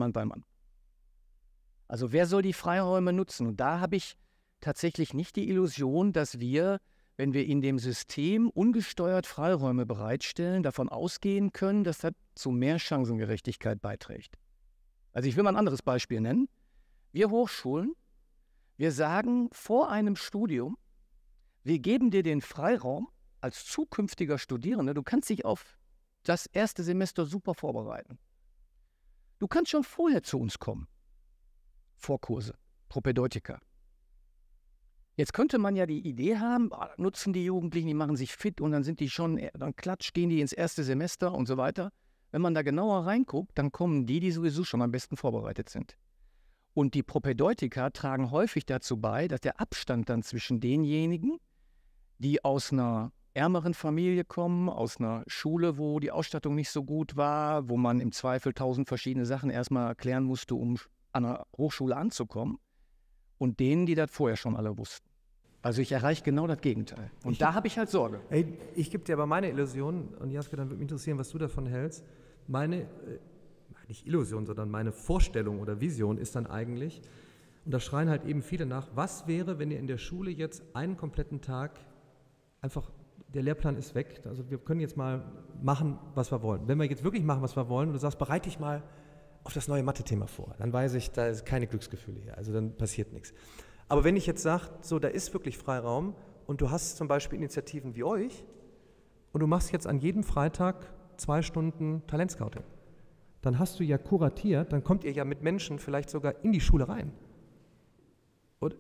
Also wer soll die Freiräume nutzen? Und da habe ich tatsächlich nicht die Illusion, dass wir, wenn wir in dem System ungesteuert Freiräume bereitstellen, davon ausgehen können, dass das zu mehr Chancengerechtigkeit beiträgt. Also ich will mal ein anderes Beispiel nennen. Wir Hochschulen, wir sagen vor einem Studium, wir geben dir den Freiraum als zukünftiger Studierender, du kannst dich auf das erste Semester super vorbereiten. Du kannst schon vorher zu uns kommen. Vorkurse, Propedeutika. Jetzt könnte man ja die Idee haben, nutzen die Jugendlichen, die machen sich fit und dann sind die schon, dann klatsch, gehen die ins erste Semester und so weiter. Wenn man da genauer reinguckt, dann kommen die sowieso schon am besten vorbereitet sind. Und die Propedeutika tragen häufig dazu bei, dass der Abstand dann zwischen denjenigen, die aus einer ärmeren Familie kommen, aus einer Schule, wo die Ausstattung nicht so gut war, wo man im Zweifel 1000 verschiedene Sachen erstmal erklären musste, um an einer Hochschule anzukommen, und denen, die das vorher schon alle wussten. Also ich erreiche genau das Gegenteil. Und da habe ich halt Sorge. Ey, ich gebe dir aber meine Illusion, und Jaske, dann würde mich interessieren, was du davon hältst. Meine, nicht Illusion, sondern meine Vorstellung oder Vision ist dann eigentlich, und da schreien halt eben viele nach, was wäre, wenn ihr in der Schule jetzt einen kompletten Tag einfach, der Lehrplan ist weg, also wir können jetzt mal machen, was wir wollen. Wenn wir jetzt wirklich machen, was wir wollen, und du sagst, bereite dich mal auf das neue Mathe-Thema vor, dann weiß ich, da ist keine Glücksgefühle hier, also dann passiert nichts. Aber wenn ich jetzt sage, so, da ist wirklich Freiraum und du hast zum Beispiel Initiativen wie euch und du machst jetzt an jedem Freitag 2 Stunden Talentscouting, dann hast du ja kuratiert, dann kommt ihr ja mit Menschen vielleicht sogar in die Schule rein. Oder?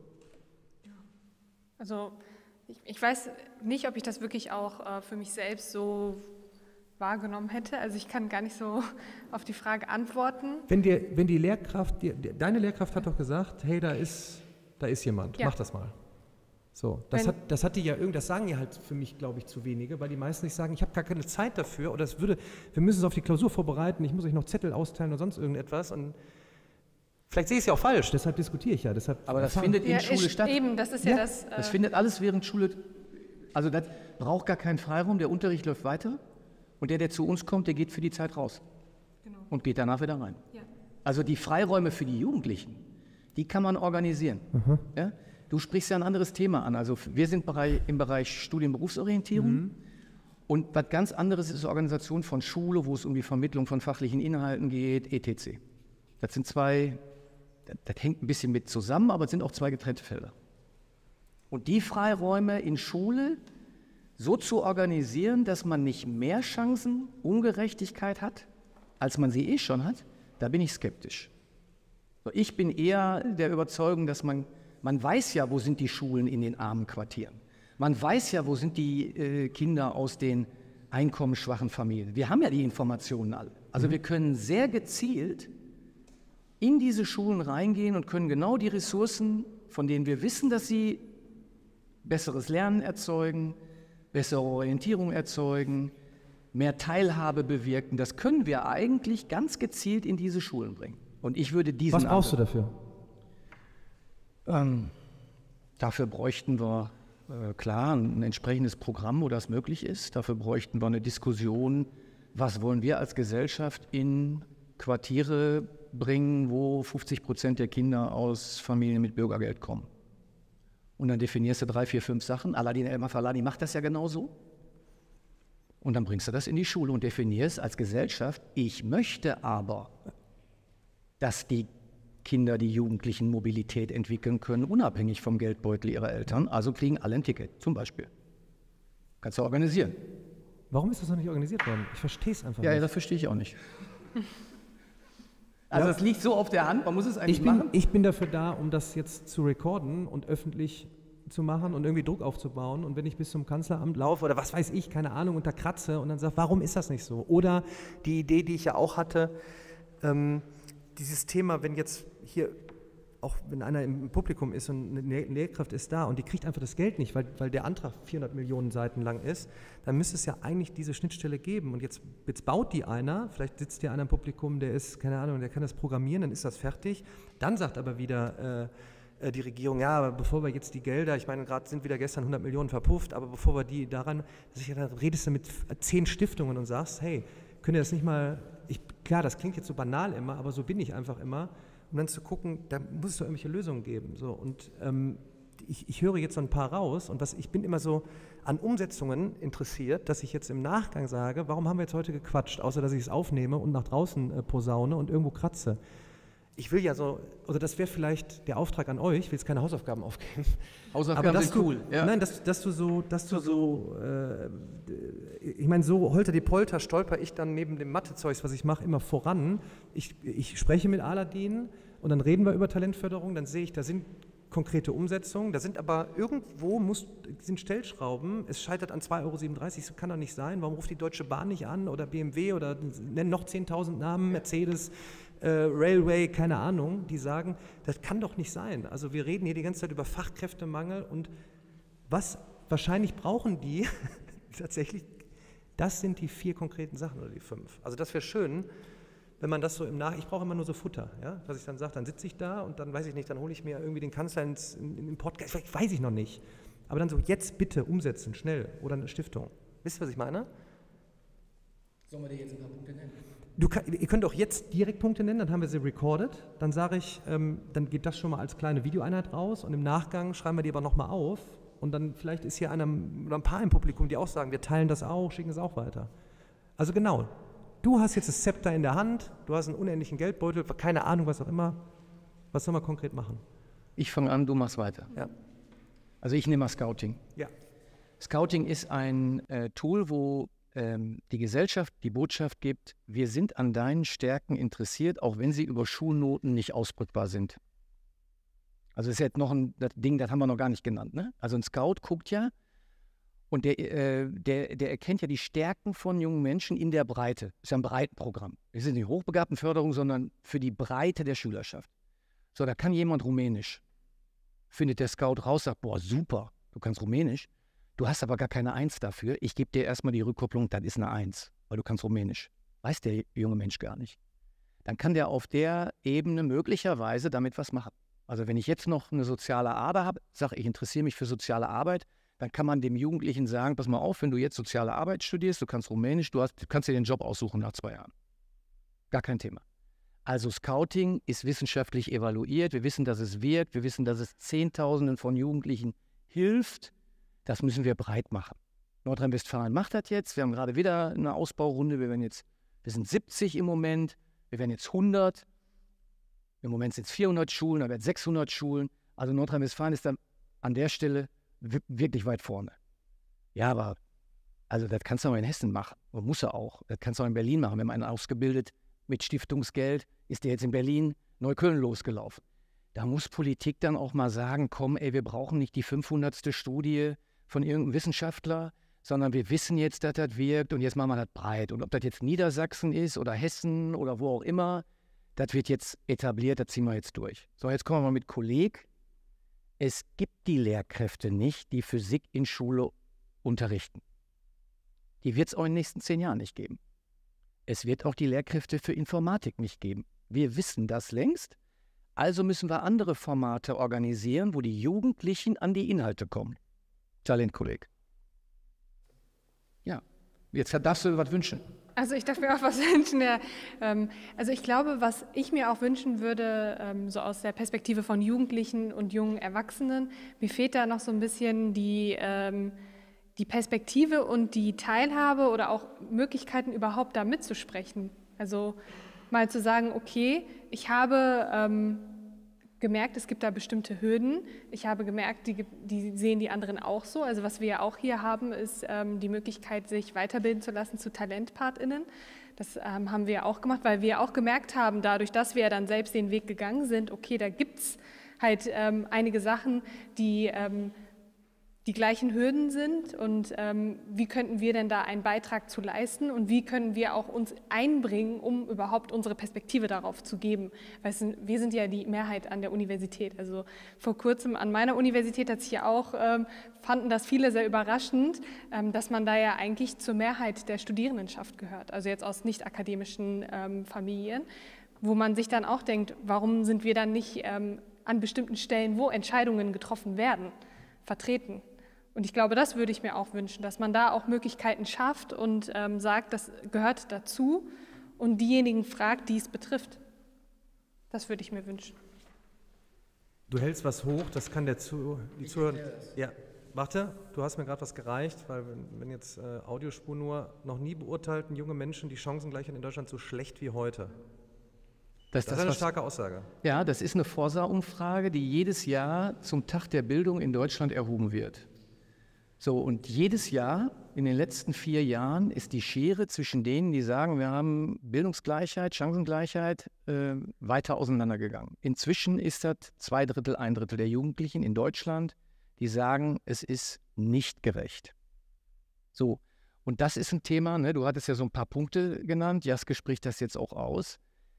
Also ich weiß nicht, ob ich das wirklich auch für mich selbst so wahrgenommen hätte. Also ich kann gar nicht so auf die Frage antworten. Wenn die Lehrkraft, deine Lehrkraft hat doch gesagt, hey, da ist jemand, ja. Mach das mal. So, das hat die ja das sagen ja halt für mich, glaube ich, zu wenige, weil die meisten nicht sagen, ich habe gar keine Zeit dafür oder wir müssen es auf die Klausur vorbereiten, ich muss euch noch Zettel austeilen oder sonst irgendetwas, und vielleicht sehe ich es ja auch falsch, deshalb diskutiere ich ja. Aber das findet in Schule statt. Eben, das ist ja das. Das findet alles während Schule, also das braucht gar keinen Freiraum, der Unterricht läuft weiter und der zu uns kommt, der geht für die Zeit raus. Genau. Und geht danach wieder rein. Ja. Also die Freiräume für die Jugendlichen, die kann man organisieren. Ja? Du sprichst ja ein anderes Thema an. Also wir sind im Bereich Studien-Berufsorientierung. Und was ganz anderes ist Organisation von Schule, wo es um die Vermittlung von fachlichen Inhalten geht, etc. Das sind das hängt ein bisschen mit zusammen, aber es sind auch 2 getrennte Felder. Und die Freiräume in Schule so zu organisieren, dass man nicht mehr Chancen, Ungerechtigkeit hat, als man sie schon hat, da bin ich skeptisch. Ich bin eher der Überzeugung, dass man weiß ja, wo sind die Schulen in den armen Quartieren. Man weiß ja, wo sind die Kinder aus den einkommensschwachen Familien. Wir haben ja die Informationen alle. Also wir können sehr gezielt in diese Schulen reingehen und können genau die Ressourcen, von denen wir wissen, dass sie besseres Lernen erzeugen, bessere Orientierung erzeugen, mehr Teilhabe bewirken, das können wir eigentlich ganz gezielt in diese Schulen bringen. Und ich würde diesen Was brauchst du dafür? Dafür bräuchten wir, klar, ein entsprechendes Programm, wo das möglich ist. Dafür bräuchten wir eine Diskussion, was wollen wir als Gesellschaft in Quartiere bringen, wo 50% der Kinder aus Familien mit Bürgergeld kommen. Und dann definierst du 3, 4, 5 Sachen. Aladin El-Mafalani macht das ja genauso. Und dann bringst du das in die Schule und definierst als Gesellschaft, ich möchte aber, dass die Kinder, die Jugendlichen Mobilität entwickeln können, unabhängig vom Geldbeutel ihrer Eltern. Also kriegen alle ein Ticket, zum Beispiel. Kannst du organisieren. Warum ist das noch nicht organisiert worden? Ich verstehe es einfach nicht. Ja, das verstehe ich auch nicht. Also es liegt so auf der Hand, man muss es eigentlich machen. Ich bin dafür da, um das jetzt zu recorden und öffentlich zu machen und irgendwie Druck aufzubauen. Und wenn ich bis zum Kanzleramt laufe oder was weiß ich, keine Ahnung, und da kratze und dann sage, warum ist das nicht so? Oder die Idee, die ich ja auch hatte, dieses Thema, wenn jetzt hier, auch wenn einer im Publikum ist und eine Lehrkraft ist da und die kriegt einfach das Geld nicht, weil der Antrag 400 Millionen Seiten lang ist, dann müsste es ja eigentlich diese Schnittstelle geben. Und jetzt baut die einer, vielleicht sitzt hier einer im Publikum, der ist, keine Ahnung, der kann das programmieren, dann ist das fertig. Dann sagt aber wieder die Regierung, ja, aber bevor wir jetzt die Gelder, ich meine, gerade sind wieder gestern 100 Millionen verpufft, aber bevor wir die daran, dann redest du mit 10 Stiftungen und sagst, hey, könnt ihr das nicht mal, klar, das klingt jetzt so banal immer, aber so bin ich einfach immer, um dann zu gucken, da muss es doch irgendwelche Lösungen geben. So. Und ich höre jetzt so ein paar raus und ich bin immer so an Umsetzungen interessiert, dass ich jetzt im Nachgang sage, warum haben wir jetzt heute gequatscht, außer dass ich es aufnehme und nach draußen posaune und irgendwo kratze. Ich will ja so, also das wäre vielleicht der Auftrag an euch, ich will jetzt keine Hausaufgaben aufgeben. Hausaufgaben sind cool. Ja. Nein, dass du so, ich meine, so holter die Polter stolper ich dann neben dem Mathezeugs, was ich mache, immer voran. Ich spreche mit Aladin und dann reden wir über Talentförderung, dann sehe ich, da sind konkrete Umsetzungen, da sind aber irgendwo sind Stellschrauben, es scheitert an 2,37 Euro, das kann doch nicht sein, warum ruft die Deutsche Bahn nicht an oder BMW oder nennen noch 10.000 Namen, Mercedes, Railway, keine Ahnung, die sagen, das kann doch nicht sein. Also wir reden hier die ganze Zeit über Fachkräftemangel und was wahrscheinlich brauchen die tatsächlich, das sind die 4 konkreten Sachen oder die 5. Also das wäre schön, wenn man das so ich brauche immer nur so Futter, ja, was ich dann sage, dann sitze ich da und dann weiß ich nicht, dann hole ich mir irgendwie den Kanzler in den Podcast, vielleicht weiß ich noch nicht, aber dann so, jetzt bitte umsetzen, schnell, oder eine Stiftung. Wisst ihr, was ich meine? Sollen wir dir jetzt ein paar Punkte nennen? Ihr könnt auch jetzt direkt Punkte nennen, dann haben wir sie recorded, dann sage ich, dann geht das schon mal als kleine Videoeinheit raus und im Nachgang schreiben wir die aber nochmal auf und dann vielleicht ist hier einer oder ein paar im Publikum, die auch sagen, wir teilen das auch, schicken es auch weiter. Also genau, du hast jetzt das Zepter in der Hand, du hast einen unendlichen Geldbeutel, keine Ahnung, was auch immer. Was soll man konkret machen? Ich fange an, du machst weiter. Ja. Also ich nehme mal Scouting. Ja. Scouting ist ein Tool, wo die Gesellschaft die Botschaft gibt, wir sind an deinen Stärken interessiert, auch wenn sie über Schulnoten nicht ausdrückbar sind. Also das ist jetzt noch ein Ding, das haben wir noch gar nicht genannt. Ne? Also ein Scout guckt ja und der erkennt ja die Stärken von jungen Menschen in der Breite. Das ist ja ein Breitenprogramm. Das ist nicht Hochbegabtenförderung, sondern für die Breite der Schülerschaft. So, da kann jemand Rumänisch. Findet der Scout raus, sagt, boah, super, du kannst Rumänisch. Du hast aber gar keine 1 dafür. Ich gebe dir erstmal die Rückkopplung, das ist eine 1, weil du kannst Rumänisch. Weiß der junge Mensch gar nicht. Dann kann der auf der Ebene möglicherweise damit was machen. Also wenn ich jetzt noch eine soziale Ader habe, sage ich interessiere mich für soziale Arbeit, dann kann man dem Jugendlichen sagen, pass mal auf, wenn du jetzt soziale Arbeit studierst, du kannst Rumänisch, du kannst dir den Job aussuchen nach 2 Jahren. Gar kein Thema. Also Scouting ist wissenschaftlich evaluiert, wir wissen, dass es wirkt, wir wissen, dass es Zehntausenden von Jugendlichen hilft. Das müssen wir breit machen. Nordrhein-Westfalen macht das jetzt. Wir haben gerade wieder eine Ausbaurunde. Wir sind 70 im Moment. Wir werden jetzt 100. Im Moment sind es 400 Schulen, dann werden 600 Schulen. Also Nordrhein-Westfalen ist dann an der Stelle wirklich weit vorne. Ja, aber also das kannst du auch in Hessen machen. Und muss er auch. Das kannst du auch in Berlin machen. Wenn man einen ausgebildet mit Stiftungsgeld, ist der jetzt in Berlin, Neukölln losgelaufen. Da muss Politik dann auch mal sagen, komm, ey, wir brauchen nicht die 500. Studie von irgendeinem Wissenschaftler, sondern wir wissen jetzt, dass das wirkt und jetzt machen wir das breit. Und ob das jetzt Niedersachsen ist oder Hessen oder wo auch immer, das wird jetzt etabliert, das ziehen wir jetzt durch. So, jetzt kommen wir mal mit Kolleg. Es gibt die Lehrkräfte nicht, die Physik in Schule unterrichten. Die wird es auch in den nächsten 10 Jahren nicht geben. Es wird auch die Lehrkräfte für Informatik nicht geben. Wir wissen das längst. Also müssen wir andere Formate organisieren, wo die Jugendlichen an die Inhalte kommen. Talentkolleg. Ja, jetzt darfst du was wünschen. Also ich darf mir auch was wünschen. Ja. Also ich glaube, was ich mir auch wünschen würde, so aus der Perspektive von Jugendlichen und jungen Erwachsenen, mir fehlt da noch so ein bisschen die Perspektive und die Teilhabe oder auch Möglichkeiten, überhaupt da mitzusprechen. Also mal zu sagen, okay, ich habe gemerkt, es gibt da bestimmte Hürden. Ich habe gemerkt, die sehen die anderen auch so. Also was wir ja auch hier haben, ist die Möglichkeit, sich weiterbilden zu lassen zu TalentpatInnen. Das haben wir ja auch gemacht, weil wir auch gemerkt haben, dadurch, dass wir dann selbst den Weg gegangen sind, okay, da gibt es halt einige Sachen, die die gleichen Hürden sind und wie könnten wir denn da einen Beitrag zu leisten und wie können wir auch uns einbringen, um überhaupt unsere Perspektive darauf zu geben. Weil wir sind ja die Mehrheit an der Universität. Also vor kurzem an meiner Universität hat sich ja auch, fanden das viele sehr überraschend, dass man da ja eigentlich zur Mehrheit der Studierendenschaft gehört, also jetzt aus nicht akademischen Familien, wo man sich dann auch denkt, warum sind wir dann nicht an bestimmten Stellen, wo Entscheidungen getroffen werden, vertreten. Und ich glaube, das würde ich mir auch wünschen, dass man da auch Möglichkeiten schafft und sagt, das gehört dazu und diejenigen fragt, die es betrifft. Das würde ich mir wünschen. Du hältst was hoch, das kann die Zuhörer... Ja, warte, du hast mir gerade was gereicht, weil wenn jetzt Audiospur nur, noch nie beurteilten junge Menschen die Chancengleichheit in Deutschland so schlecht wie heute. Das ist eine starke Aussage. Ja, das ist eine Forsa-Umfrage, die jedes Jahr zum Tag der Bildung in Deutschland erhoben wird. So, und jedes Jahr, in den letzten 4 Jahren, ist die Schere zwischen denen, die sagen, wir haben Bildungsgleichheit, Chancengleichheit, weiter auseinandergegangen. Inzwischen ist das 2/3, 1/3 der Jugendlichen in Deutschland, die sagen, es ist nicht gerecht. So, und das ist ein Thema, ne? Du hattest ja so ein paar Punkte genannt, Jaske spricht das jetzt auch aus.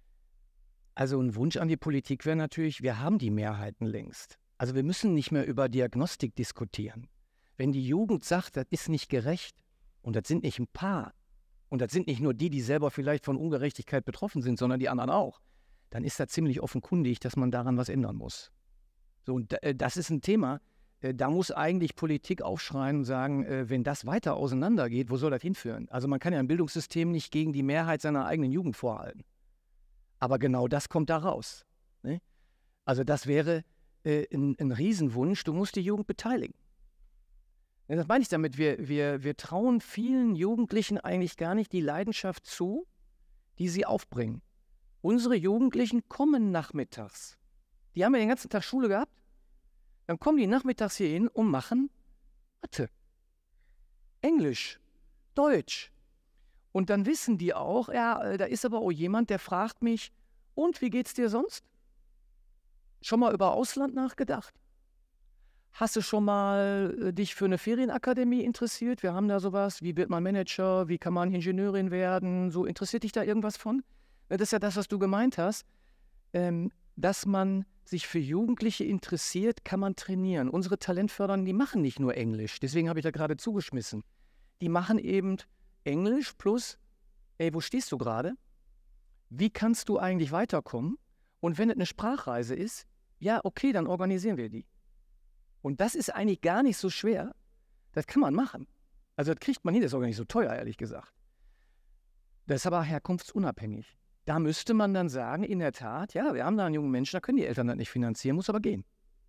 Also ein Wunsch an die Politik wäre natürlich, wir haben die Mehrheiten längst. Also wir müssen nicht mehr über Diagnostik diskutieren. Wenn die Jugend sagt, das ist nicht gerecht, und das sind nicht ein paar, und das sind nicht nur die, die selber vielleicht von Ungerechtigkeit betroffen sind, sondern die anderen auch, dann ist das ziemlich offenkundig, dass man daran was ändern muss. So, und das ist ein Thema, da muss eigentlich Politik aufschreien und sagen, wenn das weiter auseinandergeht, wo soll das hinführen? Also man kann ja ein Bildungssystem nicht gegen die Mehrheit seiner eigenen Jugend vorhalten. Aber genau das kommt da raus. Ne? Also das wäre ein Riesenwunsch, du musst die Jugend beteiligen. Ja, das meine ich damit, wir trauen vielen Jugendlichen eigentlich gar nicht die Leidenschaft zu, die sie aufbringen. Unsere Jugendlichen kommen nachmittags. Die haben ja den ganzen Tag Schule gehabt. Dann kommen die nachmittags hier hin und machen Mathe, Englisch, Deutsch. Und dann wissen die auch, ja, da ist aber auch jemand, der fragt mich, und wie geht's dir sonst? Schon mal über Ausland nachgedacht? Hast du schon mal dich für eine Ferienakademie interessiert? Wir haben da sowas, wie wird man Manager, wie kann man Ingenieurin werden? So, interessiert dich da irgendwas von? Das ist ja das, was du gemeint hast. Dass man sich für Jugendliche interessiert, kann man trainieren. Unsere Talentfördernden, die machen nicht nur Englisch, deswegen habe ich da gerade zugeschmissen. Die machen eben Englisch plus, ey, wo stehst du gerade? Wie kannst du eigentlich weiterkommen? Und wenn es eine Sprachreise ist, ja, okay, dann organisieren wir die. Und das ist eigentlich gar nicht so schwer. Das kann man machen. Also das kriegt man hin, das ist auch gar nicht so teuer, ehrlich gesagt. Das ist aber herkunftsunabhängig. Da müsste man dann sagen, in der Tat, ja, wir haben da einen jungen Menschen, da können die Eltern das nicht finanzieren, muss aber gehen.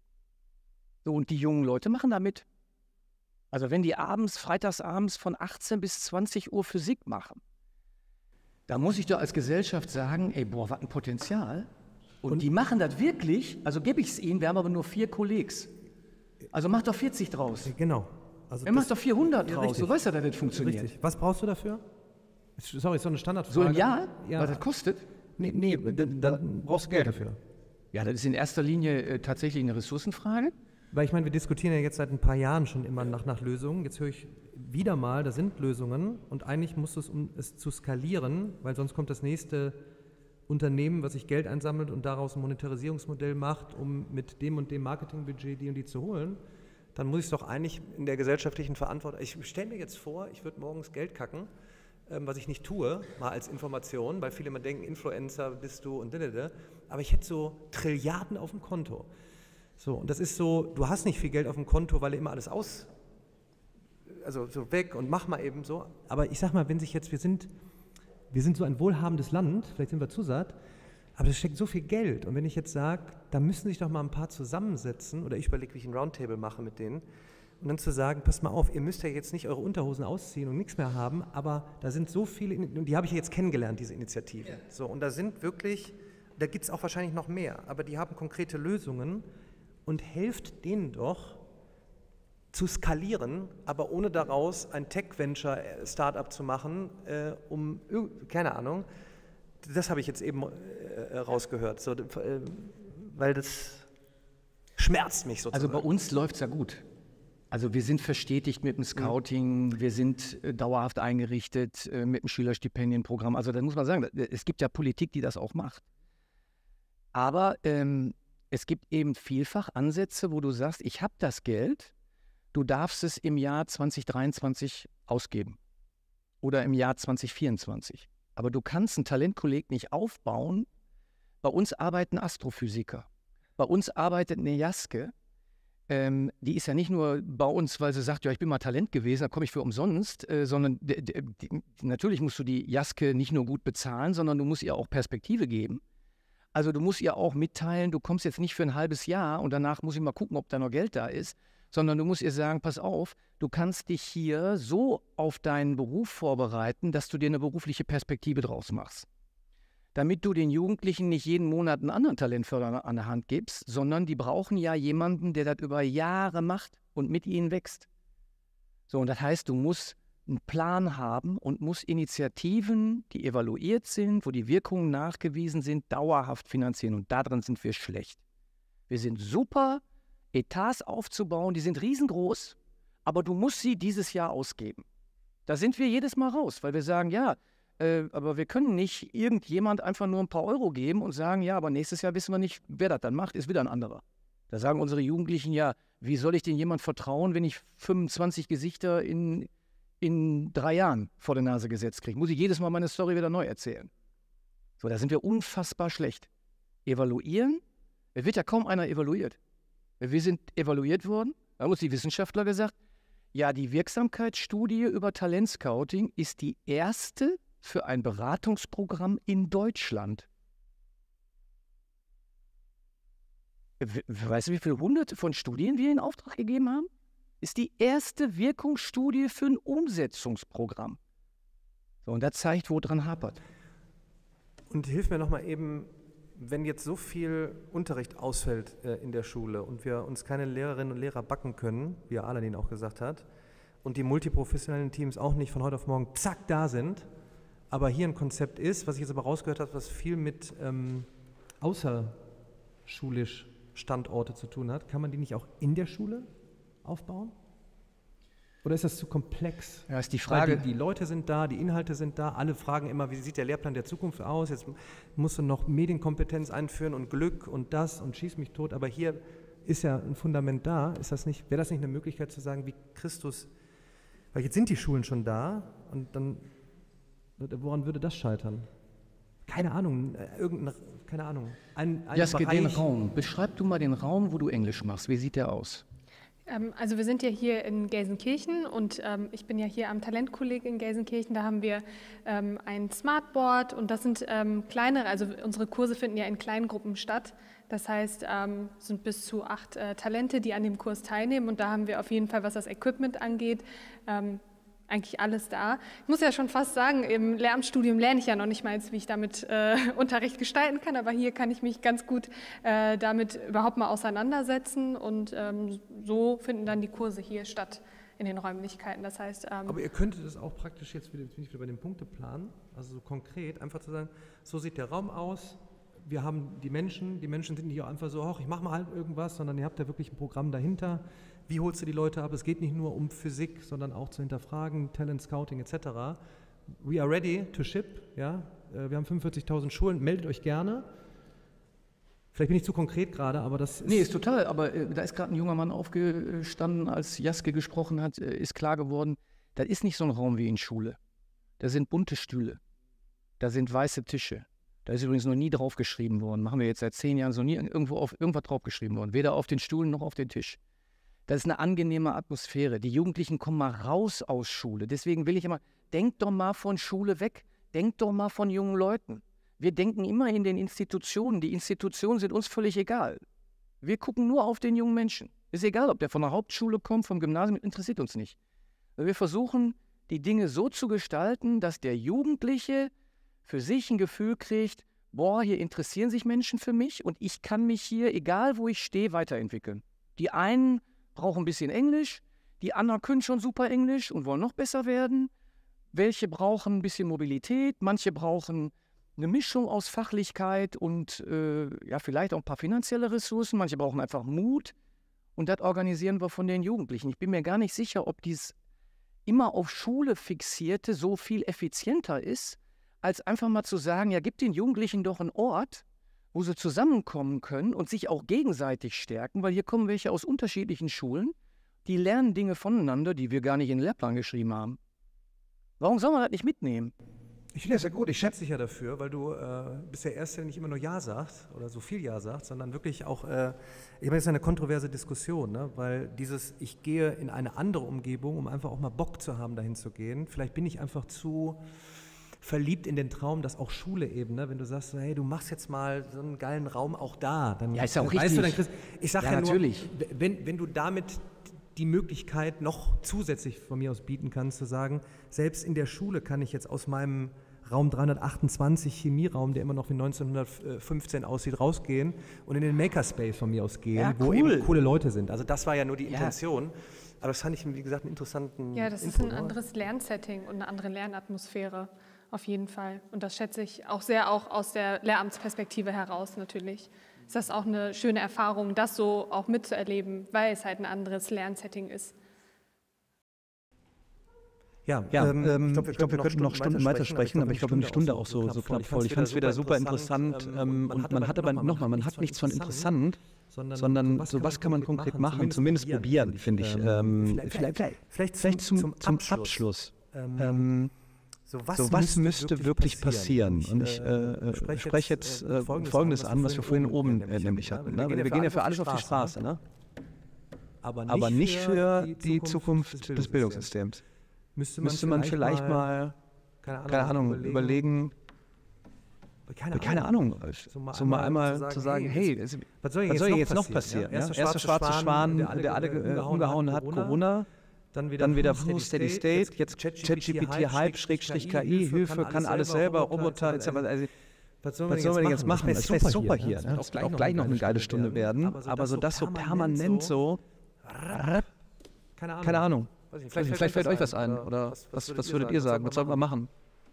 So, und die jungen Leute machen da mit. Also wenn die freitagsabends von 18 bis 20 Uhr Physik machen, da muss ich doch als Gesellschaft sagen, ey, boah, was ein Potenzial. Und die machen das wirklich, also gebe ich es ihnen, wir haben aber nur 4 Kollegs. Also mach doch 40 draus. Genau. Also mach doch 400 ja, draus, richtig. du weißt ja, dass das funktioniert. Richtig. Was brauchst du dafür? Sorry, so eine Standardfrage. So ein Jahr, ja. was das kostet? Nee, dann brauchst du Geld dafür. Ja, das ist in erster Linie tatsächlich eine Ressourcenfrage. Weil ich meine, wir diskutieren ja jetzt seit ein paar Jahren schon immer nach Lösungen. Jetzt höre ich wieder mal, da sind Lösungen und eigentlich muss es, um es zu skalieren, weil sonst kommt das nächste Unternehmen, was sich Geld einsammelt und daraus ein Monetarisierungsmodell macht, um mit dem und dem Marketingbudget die und die zu holen, dann muss ich es doch eigentlich in der gesellschaftlichen Verantwortung, ich stelle mir jetzt vor, ich würde morgens Geld kacken, was ich nicht tue, mal als Information, weil viele immer denken, Influencer bist du und aber ich hätte so Trilliarden auf dem Konto. So, und das ist so, du hast nicht viel Geld auf dem Konto, weil immer alles so weg und mach mal eben so. Aber ich sag mal, wenn sich jetzt, wir sind so ein wohlhabendes Land, vielleicht sind wir zu satt, aber es steckt so viel Geld. Und wenn ich jetzt sage, da müssen sich doch mal ein paar zusammensetzen, oder ich überlege, wie ich ein Roundtable mache mit denen, und dann zu sagen, passt mal auf, ihr müsst ja jetzt nicht eure Unterhosen ausziehen und nichts mehr haben, aber da sind so viele, und die habe ich ja jetzt kennengelernt, diese Initiativen. Ja. So, und da sind wirklich, da gibt es auch wahrscheinlich noch mehr, aber die haben konkrete Lösungen und helft denen doch zu skalieren, aber ohne daraus ein Tech-Venture-Startup zu machen, keine Ahnung, das habe ich jetzt eben rausgehört, so, weil das schmerzt mich sozusagen. Also bei uns läuft es ja gut. Also wir sind verstetigt mit dem Scouting, wir sind dauerhaft eingerichtet mit dem Schülerstipendienprogramm. Also da muss man sagen, es gibt ja Politik, die das auch macht. Aber es gibt eben vielfach Ansätze, wo du sagst, ich habe das Geld, du darfst es im Jahr 2023 ausgeben oder im Jahr 2024. Aber du kannst ein Talentkolleg nicht aufbauen. Bei uns arbeiten Astrophysiker. Bei uns arbeitet eine Jaske. Die ist ja nicht nur bei uns, weil sie sagt, ja, ich bin mal Talent gewesen, da komme ich für umsonst, sondern natürlich musst du die Jaske nicht nur gut bezahlen, sondern du musst ihr auch Perspektive geben. Also du musst ihr auch mitteilen, du kommst jetzt nicht für ein halbes Jahr und danach muss ich mal gucken, ob da noch Geld da ist, sondern du musst ihr sagen, pass auf, du kannst dich hier so auf deinen Beruf vorbereiten, dass du dir eine berufliche Perspektive draus machst. Damit du den Jugendlichen nicht jeden Monat einen anderen Talentförderer an der Hand gibst, sondern die brauchen ja jemanden, der das über Jahre macht und mit ihnen wächst. So, und das heißt, du musst einen Plan haben und musst Initiativen, die evaluiert sind, wo die Wirkungen nachgewiesen sind, dauerhaft finanzieren. Und darin sind wir schlecht. Wir sind super, Etats aufzubauen, die sind riesengroß, aber du musst sie dieses Jahr ausgeben. Da sind wir jedes Mal raus, weil wir sagen, ja, aber wir können nicht irgendjemand einfach nur ein paar Euro geben und sagen, ja, aber nächstes Jahr wissen wir nicht, wer das dann macht, ist wieder ein anderer. Da sagen unsere Jugendlichen, ja, wie soll ich denn jemand vertrauen, wenn ich 25 Gesichter in 3 Jahren vor der Nase gesetzt kriege? Muss ich jedes Mal meine Story wieder neu erzählen? So, da sind wir unfassbar schlecht. Evaluieren? Es wird ja kaum einer evaluiert. Wir sind evaluiert worden, da haben uns die Wissenschaftler gesagt, ja, die Wirksamkeitsstudie über Talentscouting ist die erste für ein Beratungsprogramm in Deutschland. Weißt du, wie viele hunderte von Studien wir in Auftrag gegeben haben? Ist die erste Wirkungsstudie für ein Umsetzungsprogramm. So, und das zeigt, wo dran hapert. Und hilf mir nochmal eben, wenn jetzt so viel Unterricht ausfällt in der Schule und wir uns keine Lehrerinnen und Lehrer backen können, wie Aladin auch gesagt hat, und die multiprofessionellen Teams auch nicht von heute auf morgen zack da sind, aber hier ein Konzept ist, was ich jetzt aber rausgehört habe, was viel mit außerschulisch Standorte zu tun hat, kann man die nicht auch in der Schule aufbauen? Oder ist das zu komplex? Ja, ist die Frage. Weil die Leute sind da, die Inhalte sind da, alle fragen immer, wie sieht der Lehrplan der Zukunft aus? Jetzt musst du noch Medienkompetenz einführen und Glück und das und schieß mich tot. Aber hier ist ja ein Fundament da. Wäre das nicht eine Möglichkeit zu sagen, wie Christus, weil jetzt sind die Schulen schon da und dann, woran würde das scheitern? Keine Ahnung, keine Ahnung. Ein Jaske, den Raum. Beschreib du mal den Raum, wo du Englisch machst. Wie sieht der aus? Also wir sind ja hier in Gelsenkirchen und ich bin ja hier am Talentkolleg in Gelsenkirchen. Da haben wir ein Smartboard und das sind kleinere, also unsere Kurse finden ja in kleinen Gruppen statt. Das heißt, es sind bis zu 8 Talente, die an dem Kurs teilnehmen und da haben wir auf jeden Fall, was das Equipment angeht, eigentlich alles da. Ich muss ja schon fast sagen, im Lehramtsstudium lerne ich ja noch nicht mal, wie ich damit Unterricht gestalten kann, aber hier kann ich mich ganz gut damit überhaupt mal auseinandersetzen und so finden dann die Kurse hier statt in den Räumlichkeiten. Das heißt, aber ihr könntet es auch praktisch, jetzt bin ich wieder bei dem Punkteplan, also so konkret, einfach zu sagen, so sieht der Raum aus, wir haben die Menschen sind nicht auch einfach so, ach, ich mache mal halt irgendwas, sondern ihr habt ja wirklich ein Programm dahinter. Wie holst du die Leute ab? Es geht nicht nur um Physik, sondern auch zu hinterfragen, Talent Scouting etc. We are ready to ship. Ja? Wir haben 45.000 Schulen, meldet euch gerne. Vielleicht bin ich zu konkret gerade, aber das ist... Nee, ist total, aber da ist gerade ein junger Mann aufgestanden, als Jaske gesprochen hat, ist klar geworden, das ist nicht so ein Raum wie in Schule. Da sind bunte Stühle, da sind weiße Tische. Da ist übrigens noch nie drauf geschrieben worden. Machen wir jetzt seit 10 Jahren so nie irgendwo auf irgendwas drauf geschrieben worden. Weder auf den Stühlen noch auf den Tisch. Das ist eine angenehme Atmosphäre. Die Jugendlichen kommen mal raus aus Schule. Deswegen will ich immer, denkt doch mal von Schule weg. Denkt doch mal von jungen Leuten. Wir denken immer in den Institutionen. Die Institutionen sind uns völlig egal. Wir gucken nur auf den jungen Menschen. Ist egal, ob der von der Hauptschule kommt, vom Gymnasium, interessiert uns nicht. Wir versuchen, die Dinge so zu gestalten, dass der Jugendliche für sich ein Gefühl kriegt, boah, hier interessieren sich Menschen für mich und ich kann mich hier, egal wo ich stehe, weiterentwickeln. Die einen brauchen ein bisschen Englisch, die anderen können schon super Englisch und wollen noch besser werden. Welche brauchen ein bisschen Mobilität, manche brauchen eine Mischung aus Fachlichkeit und ja, vielleicht auch ein paar finanzielle Ressourcen, manche brauchen einfach Mut. und das organisieren wir von den Jugendlichen. Ich bin mir gar nicht sicher, ob dies immer auf Schule fixierte so viel effizienter ist, als einfach mal zu sagen, ja, gib den Jugendlichen doch einen Ort, wo sie zusammenkommen können und sich auch gegenseitig stärken, weil hier kommen welche aus unterschiedlichen Schulen, die lernen Dinge voneinander, die wir gar nicht in den Lehrplan geschrieben haben. Warum soll man das nicht mitnehmen? Ich finde das ja gut, ich schätze dich ja dafür, weil du bist der Erste, der nicht immer nur Ja sagt oder so viel Ja sagt, sondern wirklich auch, ich meine, das ist eine kontroverse Diskussion, ne? Weil ich gehe in eine andere Umgebung, um einfach auch mal Bock zu haben, dahin zu gehen. Vielleicht bin ich einfach zu verliebt in den Traum, dass auch Schule eben, ne? Wenn du sagst, hey, du machst jetzt mal so einen geilen Raum auch da, dann ja, ist ja auch weißt richtig. du, ich sage ja, ja natürlich. nur, wenn du damit die Möglichkeit noch zusätzlich von mir aus bieten kannst, zu sagen, selbst in der Schule kann ich jetzt aus meinem Raum 328 Chemieraum, der immer noch wie 1915 aussieht, rausgehen und in den Makerspace von mir aus gehen, ja, wo cool. eben coole Leute sind. Also das war ja nur die Intention. Aber das fand ich, wie gesagt, einen interessanten Ja, das Input, ist ein oder? anderes Lernsetting und eine andere Lernatmosphäre, auf jeden Fall. Und das schätze ich auch sehr auch aus der Lehramtsperspektive heraus natürlich. Ist das auch eine schöne Erfahrung, das so auch mitzuerleben, weil es halt ein anderes Lernsetting ist. Ja, ich glaube, wir könnten noch Stunden weitersprechen, aber ich glaube, eine Stunde auch so knapp voll. Ich fand es wieder super interessant und man hat aber nochmal, man hat nichts von interessant, sondern so was kann man konkret machen, zumindest probieren, finde ich. Vielleicht zum Abschluss. So was müsste wirklich passieren? Und ich spreche jetzt Folgendes an, was wir vorhin oben nämlich hatten. Ne? Wir gehen ja für alles auf die Straße, ne? Aber nicht für die Zukunft des Bildungssystems. Müsste man vielleicht mal, keine Ahnung, überlegen, keine Ahnung, so mal einmal zu sagen, hey, was soll jetzt noch passieren? Ja? Erster schwarze Schwan, der alle umgehauen hat, Corona, dann wieder Steady State, jetzt ChatGPT Hype, KI, Hilfe, kann alles selber, Roboter, etc. Also, was sollen wir denn jetzt machen? Es wäre super hier. Ne? Es wird auch gleich noch eine geile Stunde werden, aber so das so permanent so, keine Ahnung. Vielleicht fällt euch was ein, oder was würdet ihr sagen? Was sollten wir machen?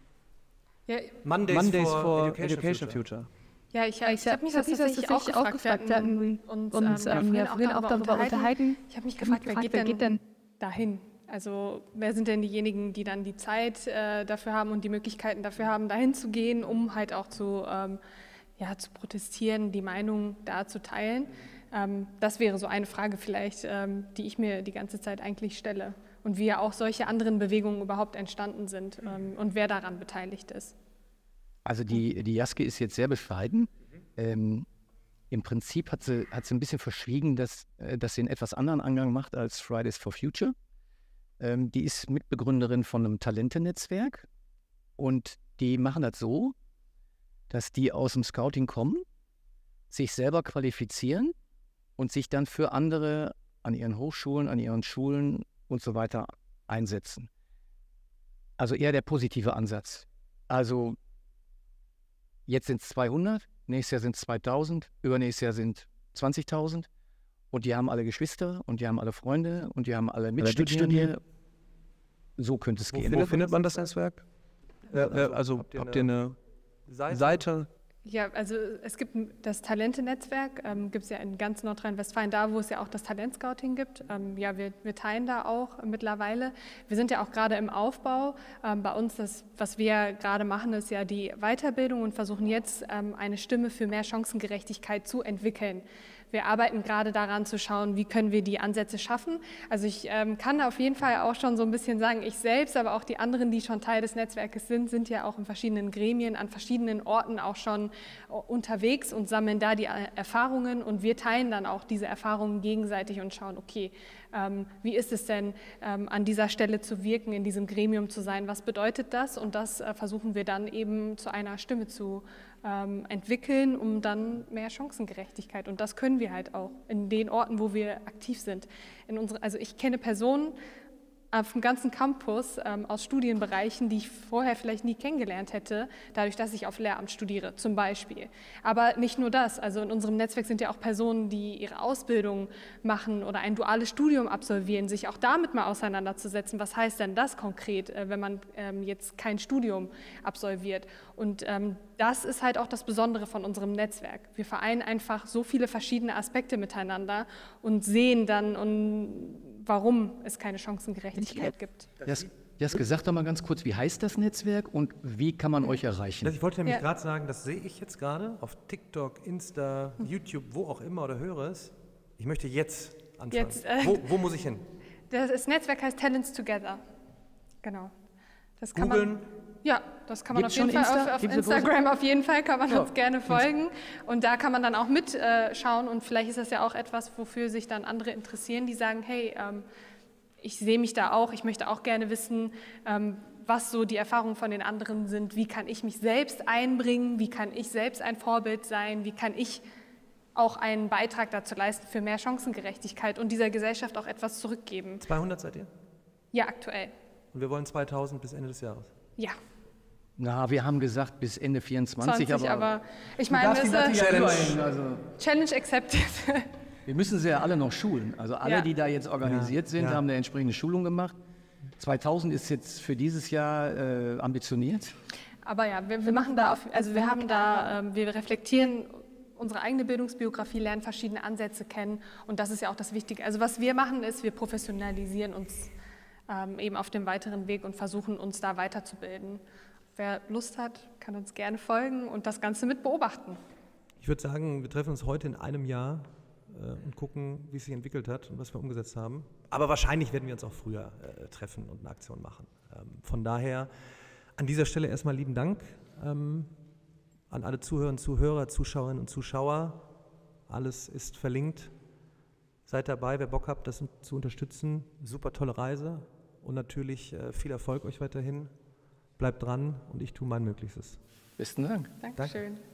Ja, Mondays for Education Future. Ja, ich habe mich tatsächlich auch gefragt, wir hatten uns vorhin auch darüber unterhalten. Ich habe mich gefragt, wer geht denn dahin? Also wer sind denn diejenigen, die dann die Zeit dafür haben und die Möglichkeiten dafür haben, dahin zu gehen, um halt auch zu protestieren, die Meinung da zu teilen? Das wäre so eine Frage vielleicht, die ich mir die ganze Zeit eigentlich stelle. Und wie ja auch solche anderen Bewegungen überhaupt entstanden sind und wer daran beteiligt ist. Also die Jaske ist jetzt sehr bescheiden. Im Prinzip hat sie ein bisschen verschwiegen, dass sie einen etwas anderen Angang macht als Fridays for Future. Die ist Mitbegründerin von einem Talentenetzwerk und die machen das so, dass die aus dem Scouting kommen, sich selber qualifizieren und sich dann für andere an ihren Hochschulen, an ihren Schulen und so weiter einsetzen. Also eher der positive Ansatz. Also jetzt sind es 200, nächstes Jahr sind es 2000, übernächstes Jahr sind 20.000 und die haben alle Geschwister und die haben alle Freunde und die haben alle Mitstudierende. So könnte es gehen. Wo findet man das Netzwerk? Also habt ihr eine Seite? Ja, also es gibt das Talente-Netzwerk, gibt es ja in ganz Nordrhein-Westfalen, da wo es ja auch das Talentscouting gibt. Ja, wir teilen da auch mittlerweile. Wir sind ja auch gerade im Aufbau. Bei uns, was wir gerade machen, ist ja die Weiterbildung und versuchen jetzt eine Stimme für mehr Chancengerechtigkeit zu entwickeln. Wir arbeiten gerade daran zu schauen, wie können wir die Ansätze schaffen. Also ich kann auf jeden Fall auch schon so ein bisschen sagen, ich selbst, aber auch die anderen, die schon Teil des Netzwerkes sind ja auch in verschiedenen Gremien, an verschiedenen Orten auch schon unterwegs und sammeln da die Erfahrungen und wir teilen dann auch diese Erfahrungen gegenseitig und schauen, okay, wie ist es denn, an dieser Stelle zu wirken, in diesem Gremium zu sein, was bedeutet das? Und das versuchen wir dann eben zu einer Stimme zu entwickeln, um dann mehr Chancengerechtigkeit. Und das können wir halt auch in den Orten, wo wir aktiv sind. Also ich kenne Personen, auf dem ganzen Campus aus Studienbereichen, die ich vorher vielleicht nie kennengelernt hätte, dadurch, dass ich auf Lehramt studiere, zum Beispiel. Aber nicht nur das, also in unserem Netzwerk sind ja auch Personen, die ihre Ausbildung machen oder ein duales Studium absolvieren, sich auch damit mal auseinanderzusetzen, was heißt denn das konkret, wenn man jetzt kein Studium absolviert. Und das ist halt auch das Besondere von unserem Netzwerk. Wir vereinen einfach so viele verschiedene Aspekte miteinander und sehen dann, warum es keine Chancengerechtigkeit gibt. Jaske, sag doch mal ganz kurz, wie heißt das Netzwerk und wie kann man euch erreichen? Ich wollte nämlich gerade sagen, das sehe ich jetzt gerade auf TikTok, Insta, YouTube, wo auch immer oder höre es. Ich möchte jetzt anfangen. Wo muss ich hin? Das Netzwerk heißt Talents Together. Genau. Das kann Googlen? Ja, das kann man auf jeden Fall auf Instagram auf jeden Fall kann man uns gerne folgen und da kann man dann auch mitschauen und vielleicht ist das ja auch etwas, wofür sich dann andere interessieren, die sagen, hey, ich sehe mich da auch, ich möchte auch gerne wissen, was so die Erfahrungen von den anderen sind, wie kann ich mich selbst einbringen, wie kann ich selbst ein Vorbild sein, wie kann ich auch einen Beitrag dazu leisten für mehr Chancengerechtigkeit und dieser Gesellschaft auch etwas zurückgeben. 200 seid ihr? Ja, aktuell. Und wir wollen 2000 bis Ende des Jahres? Ja. Na, wir haben gesagt bis Ende 24, aber ich meine, das ist Challenge accepted. Wir müssen sie ja alle noch schulen. Also alle, die da jetzt organisiert sind, haben eine entsprechende Schulung gemacht. 2000 ist jetzt für dieses Jahr ambitioniert. Aber ja, wir machen da, wir reflektieren unsere eigene Bildungsbiografie, lernen verschiedene Ansätze kennen und das ist ja auch das Wichtige. Also was wir machen ist, wir professionalisieren uns eben auf dem weiteren Weg und versuchen uns da weiterzubilden. Wer Lust hat, kann uns gerne folgen und das Ganze mit beobachten. Ich würde sagen, wir treffen uns heute in einem Jahr und gucken, wie es sich entwickelt hat und was wir umgesetzt haben. Aber wahrscheinlich werden wir uns auch früher treffen und eine Aktion machen. Von daher an dieser Stelle erstmal lieben Dank an alle Zuhörerinnen, Zuhörer, Zuschauerinnen und Zuschauer. Alles ist verlinkt. Seid dabei, wer Bock hat, das zu unterstützen. Super tolle Reise und natürlich viel Erfolg euch weiterhin. Bleibt dran und ich tue mein Möglichstes. Besten Dank. Dankeschön.